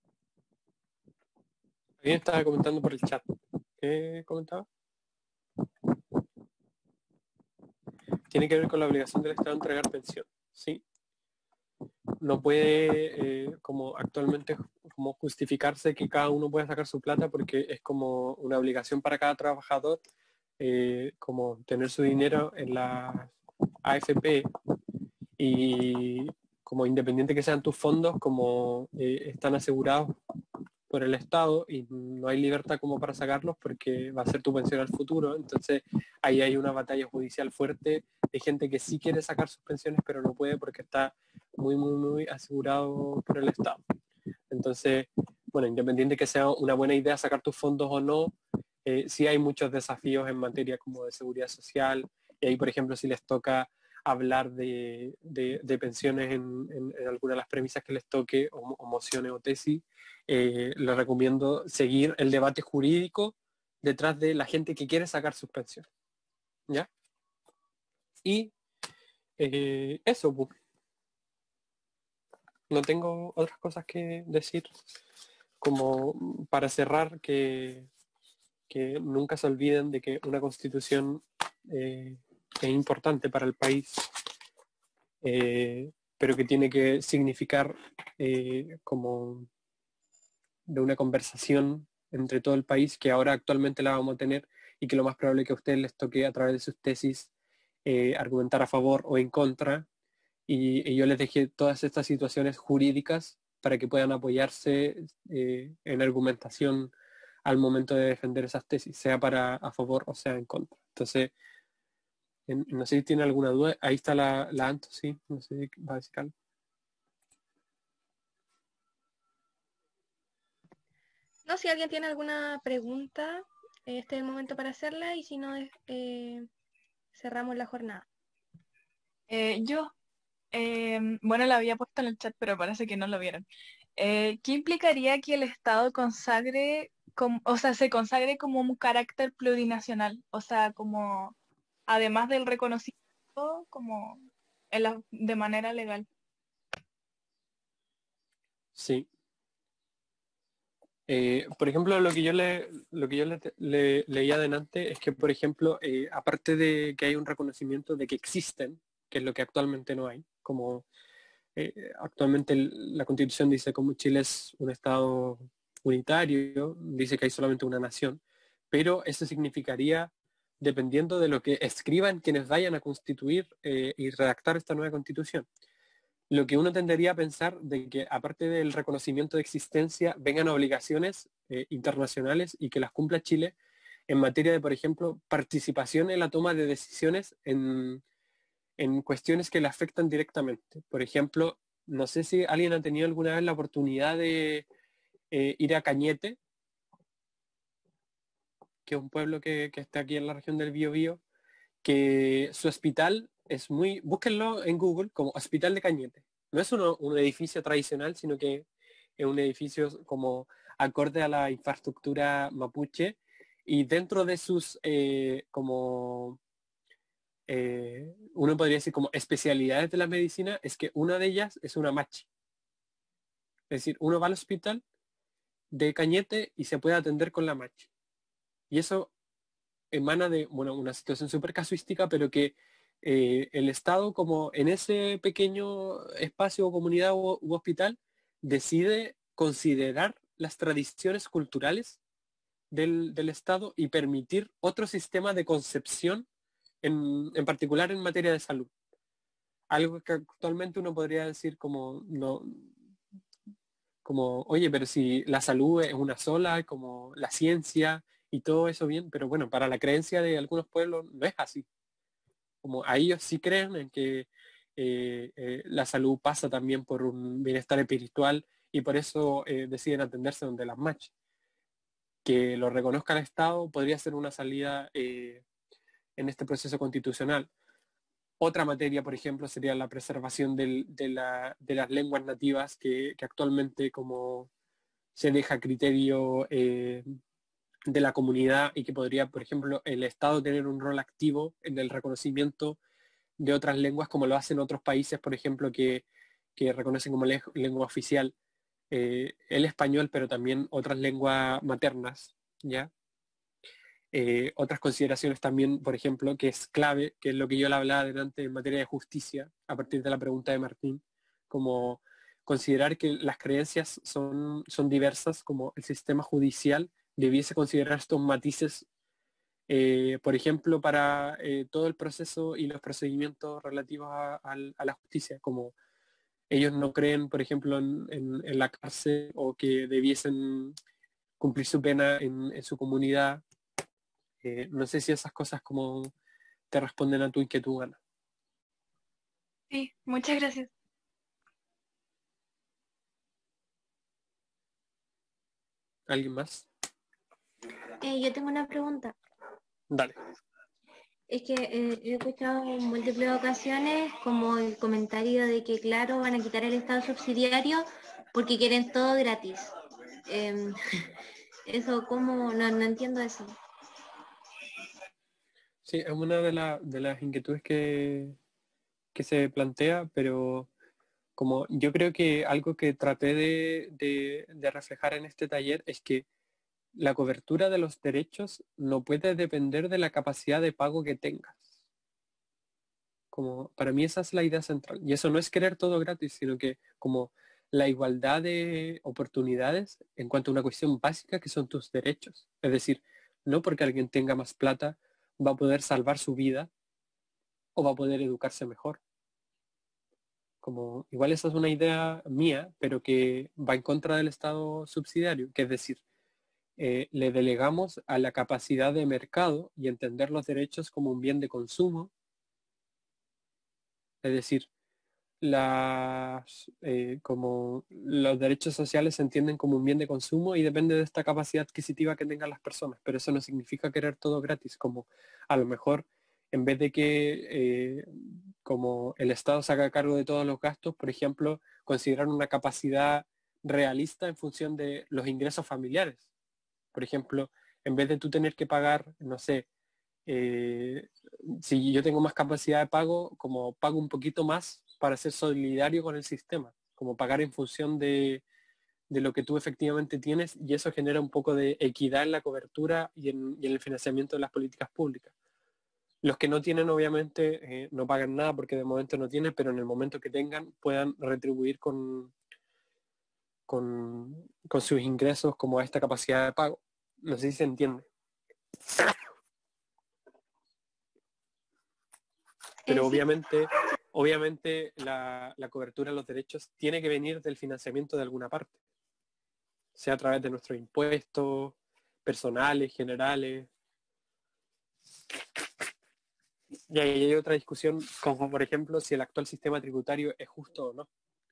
Alguien estaba comentando por el chat. ¿Qué comentaba? Tiene que ver con la obligación del Estado de entregar pensión. Sí. No puede, eh, como actualmente, como justificarse que cada uno pueda sacar su plata porque es como una obligación para cada trabajador, eh, como tener su dinero en la A F P y como independiente que sean tus fondos, como eh, están asegurados por el Estado y no hay libertad como para sacarlos porque va a ser tu pensión al futuro. Entonces ahí hay una batalla judicial fuerte de gente que sí quiere sacar sus pensiones pero no puede porque está muy, muy, muy asegurado por el Estado. Entonces, bueno, independiente que sea una buena idea sacar tus fondos o no, eh, sí hay muchos desafíos en materia como de seguridad social. Y ahí, por ejemplo, si les toca hablar de, de, de pensiones en, en, en alguna de las premisas que les toque, o, o mociones o tesis, eh, les recomiendo seguir el debate jurídico detrás de la gente que quiere sacar sus pensiones. ¿Ya? Y eh, eso, pues. No tengo otras cosas que decir. Como para cerrar, que, que nunca se olviden de que una constitución eh, es importante para el país, eh, pero que tiene que significar eh, como de una conversación entre todo el país, que ahora actualmente la vamos a tener y que lo más probable es que a ustedes les toque a través de sus tesis eh, argumentar a favor o en contra, y, y yo les dejé todas estas situaciones jurídicas para que puedan apoyarse eh, en argumentación al momento de defender esas tesis, sea para a favor o sea en contra. Entonces, en, no sé si tiene alguna duda, ahí está la, la Anto, sí, no sé si va a decir algo. No, si alguien tiene alguna pregunta, este es el momento para hacerla y si no, eh, cerramos la jornada. Eh, yo, eh, bueno, la había puesto en el chat, pero parece que no lo vieron. Eh, ¿qué implicaría que el Estado consagre, com- o sea, se consagre como un carácter plurinacional? O sea, como, además del reconocimiento, como en la- de manera legal. Sí. Eh, por ejemplo, lo que yo le, lo que yo le, le- leía adelante es que, por ejemplo, eh, aparte de que hay un reconocimiento de que existen, que es lo que actualmente no hay, como eh, actualmente el- la Constitución dice como Chile es un Estado unitario, dice que hay solamente una nación, pero eso significaría, dependiendo de lo que escriban quienes vayan a constituir eh, y redactar esta nueva Constitución, lo que uno tendería a pensar de que aparte del reconocimiento de existencia vengan obligaciones eh, internacionales y que las cumpla Chile en materia de, por ejemplo, participación en la toma de decisiones en, en cuestiones que le afectan directamente. Por ejemplo, no sé si alguien ha tenido alguna vez la oportunidad de eh, ir a Cañete, que es un pueblo que, que está aquí en la región del Biobío, que su hospital es muy, búsquenlo en Google como Hospital de Cañete. No es uno, un edificio tradicional, sino que es un edificio como acorde a la infraestructura mapuche y dentro de sus eh, como eh, uno podría decir como especialidades de la medicina es que una de ellas es una machi. Es decir, uno va al hospital de Cañete y se puede atender con la machi. Y eso emana de, bueno, una situación súper casuística, pero que eh, el Estado, como en ese pequeño espacio o comunidad u, u hospital, decide considerar las tradiciones culturales del, del Estado y permitir otro sistema de concepción, en, en particular en materia de salud. Algo que actualmente uno podría decir como, no, como, oye, pero si la salud es una sola, como la ciencia y todo eso bien, pero bueno, para la creencia de algunos pueblos no es así. Como a ellos sí creen en que eh, eh, la salud pasa también por un bienestar espiritual y por eso eh, deciden atenderse donde las marche. Que lo reconozca el Estado podría ser una salida eh, en este proceso constitucional. Otra materia, por ejemplo, sería la preservación del, de, la, de las lenguas nativas que, que actualmente como se deja a criterio eh, de la comunidad y que podría, por ejemplo, el Estado tener un rol activo en el reconocimiento de otras lenguas como lo hacen otros países, por ejemplo, que, que reconocen como le, lengua oficial eh, el español, pero también otras lenguas maternas, ¿ya? Eh, otras consideraciones también, por ejemplo, que es clave, que es lo que yo le hablaba delante en materia de justicia, a partir de la pregunta de Martín, como considerar que las creencias son, son diversas, como el sistema judicial debiese considerar estos matices, eh, por ejemplo, para eh, todo el proceso y los procedimientos relativos a, a, a la justicia, como ellos no creen, por ejemplo, en, en, en la cárcel o que debiesen cumplir su pena en, en su comunidad. Eh, no sé si esas cosas como te responden a tu inquietud, Ana. Sí, muchas gracias. ¿Alguien más? Eh, yo tengo una pregunta. Dale. Es que eh, he escuchado en múltiples ocasiones como el comentario de que, claro, van a quitar el Estado subsidiario porque quieren todo gratis. Eh, eso, ¿cómo? No, no entiendo eso. Sí, es una de, la, de las inquietudes que, que se plantea, pero como yo creo que algo que traté de, de, de reflejar en este taller es que la cobertura de los derechos no puede depender de la capacidad de pago que tengas. Como, para mí esa es la idea central. Y eso no es querer todo gratis, sino que como la igualdad de oportunidades en cuanto a una cuestión básica que son tus derechos. Es decir, no porque alguien tenga más plata va a poder salvar su vida o va a poder educarse mejor. Como, igual esa es una idea mía, pero que va en contra del Estado subsidiario, que es decir, eh, le delegamos a la capacidad de mercado y entender los derechos como un bien de consumo. Es decir, las, eh, como los derechos sociales se entienden como un bien de consumo y depende de esta capacidad adquisitiva que tengan las personas, pero eso no significa querer todo gratis, como a lo mejor en vez de que eh, como el Estado se haga cargo de todos los gastos, por ejemplo, considerar una capacidad realista en función de los ingresos familiares. Por ejemplo, en vez de tú tener que pagar, no sé, eh, si yo tengo más capacidad de pago, como pago un poquito más para ser solidario con el sistema, como pagar en función de, de lo que tú efectivamente tienes y eso genera un poco de equidad en la cobertura y en, y en el financiamiento de las políticas públicas. Los que no tienen obviamente eh, no pagan nada porque de momento no tienen, pero en el momento que tengan puedan retribuir con, con, con sus ingresos como a esta capacidad de pago. No sé si se entiende. Pero Eh, sí. obviamente, obviamente la, la cobertura de los derechos tiene que venir del financiamiento de alguna parte, sea a través de nuestros impuestos personales, generales. Y ahí hay otra discusión, como por ejemplo si el actual sistema tributario es justo o no.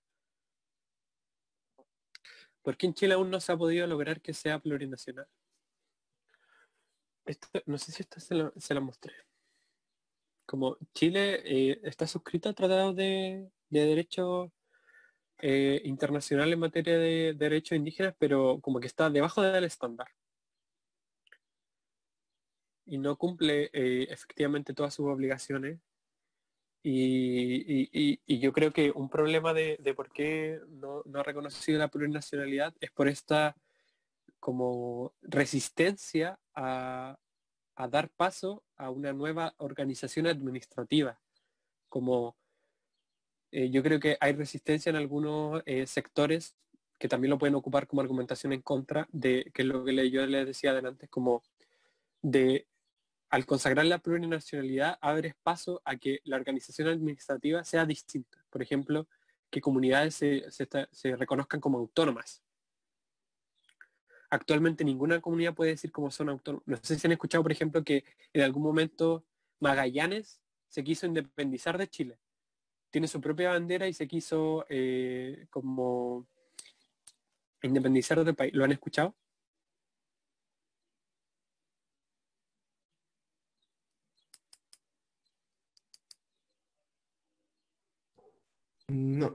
¿Por qué en Chile aún no se ha podido lograr que sea plurinacional? Esto, no sé si esto se lo, se lo mostré. Como Chile eh, está suscrito a tratados de, de derechos eh, internacional en materia de derechos indígenas, pero como que está debajo del estándar. Y no cumple eh, efectivamente todas sus obligaciones. Y, y, y, y yo creo que un problema de, de por qué no, no ha reconocido la plurinacionalidad es por esta como resistencia a, a dar paso a una nueva organización administrativa. Como eh, yo creo que hay resistencia en algunos eh, sectores que también lo pueden ocupar como argumentación en contra de, que es lo que le- yo les decía adelante, como de, al consagrar la plurinacionalidad, abres paso a que la organización administrativa sea distinta. Por ejemplo, que comunidades se, se, esta- se reconozcan como autónomas. Actualmente ninguna comunidad puede decir cómo son autónomas. No sé si han escuchado, por ejemplo, que en algún momento Magallanes se quiso independizar de Chile. Tiene su propia bandera y se quiso eh, como independizar del país. ¿Lo han escuchado? No.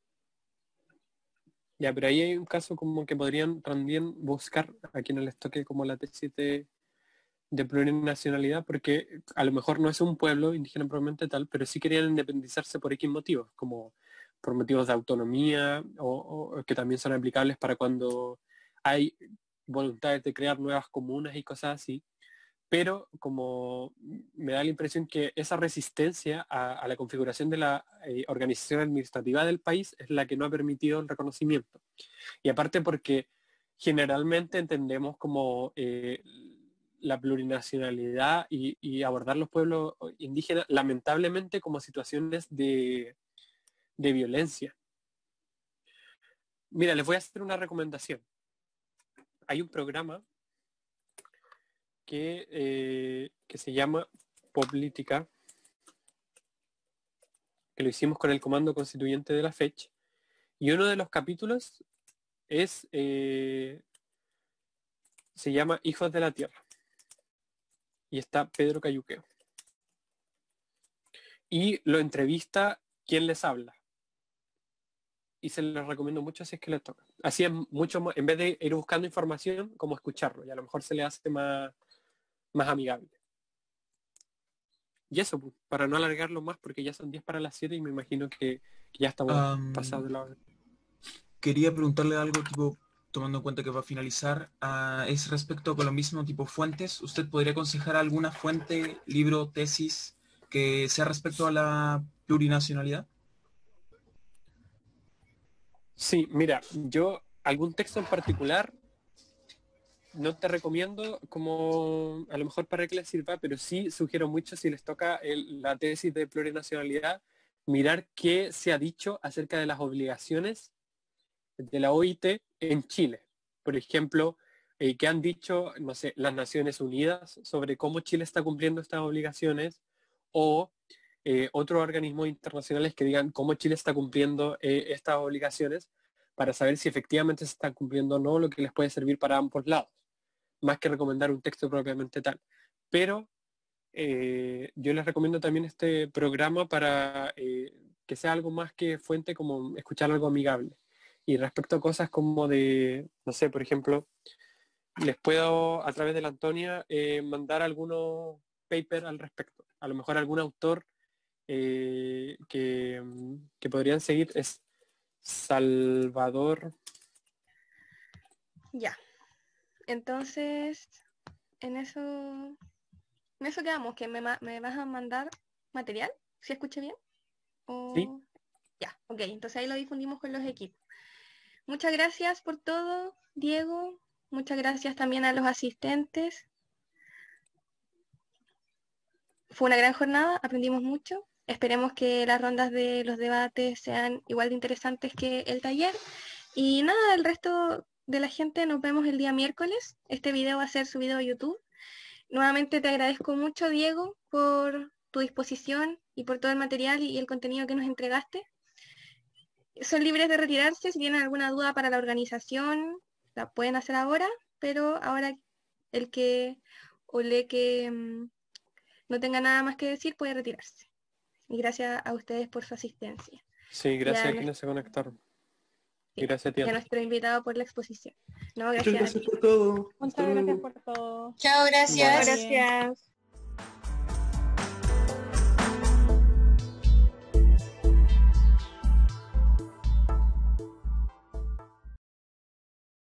Ya, pero ahí hay un caso como que podrían también buscar a quienes les toque como la tesis de, de plurinacionalidad, porque a lo mejor no es un pueblo indígena probablemente tal, pero sí querían independizarse por X motivos, como por motivos de autonomía o, o que también son aplicables para cuando hay voluntades de crear nuevas comunas y cosas así. Pero como me da la impresión que esa resistencia a, a la configuración de la eh, organización administrativa del país es la que no ha permitido el reconocimiento. Y aparte porque generalmente entendemos como eh, la plurinacionalidad y, y abordar los pueblos indígenas lamentablemente como situaciones de, de violencia. Mira, les voy a hacer una recomendación. Hay un programa que, eh, que se llama Política, que lo hicimos con el Comando Constituyente de la fecha, y uno de los capítulos es eh, se llama Hijos de la Tierra, y está Pedro Cayuqueo. Y lo entrevista quien les habla. Y se los recomiendo mucho si es que les toca. Así es mucho más, en vez de ir buscando información, como escucharlo, y a lo mejor se le hace más, más amigable. Y eso, pues, para no alargarlo más, porque ya son diez para las siete y me imagino que, que ya estamos Am, pasados de la hora. Quería preguntarle algo, tipo, tomando en cuenta que va a finalizar, ah, es respecto con lo mismo, tipo fuentes. ¿Usted podría aconsejar alguna fuente, libro, tesis, que sea respecto a la plurinacionalidad? Sí, mira, yo algún texto en particular no te recomiendo como a lo mejor para que les sirva, pero sí sugiero mucho si les toca el- la tesis de plurinacionalidad, mirar qué se ha dicho acerca de las obligaciones de la O I T en Chile. Por ejemplo, eh, qué han dicho, no sé, las Naciones Unidas sobre cómo Chile está cumpliendo estas obligaciones o eh, otros organismos internacionales que digan cómo Chile está cumpliendo eh, estas obligaciones para saber si efectivamente se están cumpliendo o no, lo que les puede servir para ambos lados, más que recomendar un texto propiamente tal. Pero eh, yo les recomiendo también este programa para eh, que sea algo más que fuente, como escuchar algo amigable. Y respecto a cosas como de, no sé, por ejemplo, les puedo a través de la Antonia eh, mandar algunos papers al respecto. A lo mejor algún autor eh, que, que podrían seguir es Salvador. Ya. Entonces, en eso, en eso quedamos, que me, ma- me vas a mandar material, si escuché bien. Sí, O... Ya, ok, entonces ahí lo difundimos con los equipos. Muchas gracias por todo, Diego. Muchas gracias también a los asistentes. Fue una gran jornada, aprendimos mucho. Esperemos que las rondas de los debates sean igual de interesantes que el taller. Y nada, el resto de la gente nos vemos el día miércoles. Este video va a ser subido a YouTube. Nuevamente te agradezco mucho, Diego, por tu disposición y por todo el material y el contenido que nos entregaste. Son libres de retirarse. Si tienen alguna duda para la organización, la pueden hacer ahora, pero ahora el que o le que mm, no tenga nada más que decir puede retirarse. Y gracias a ustedes por su asistencia. sí, Y a, gracias a nues- quienes se conectaron. Y sí, gracias a ti, y a Antonio. nuestro invitado por la exposición. No, Muchas gracias a gracias ti. por todo. Hasta Muchas gracias luego. por todo. Chao, Bye. gracias. Gracias.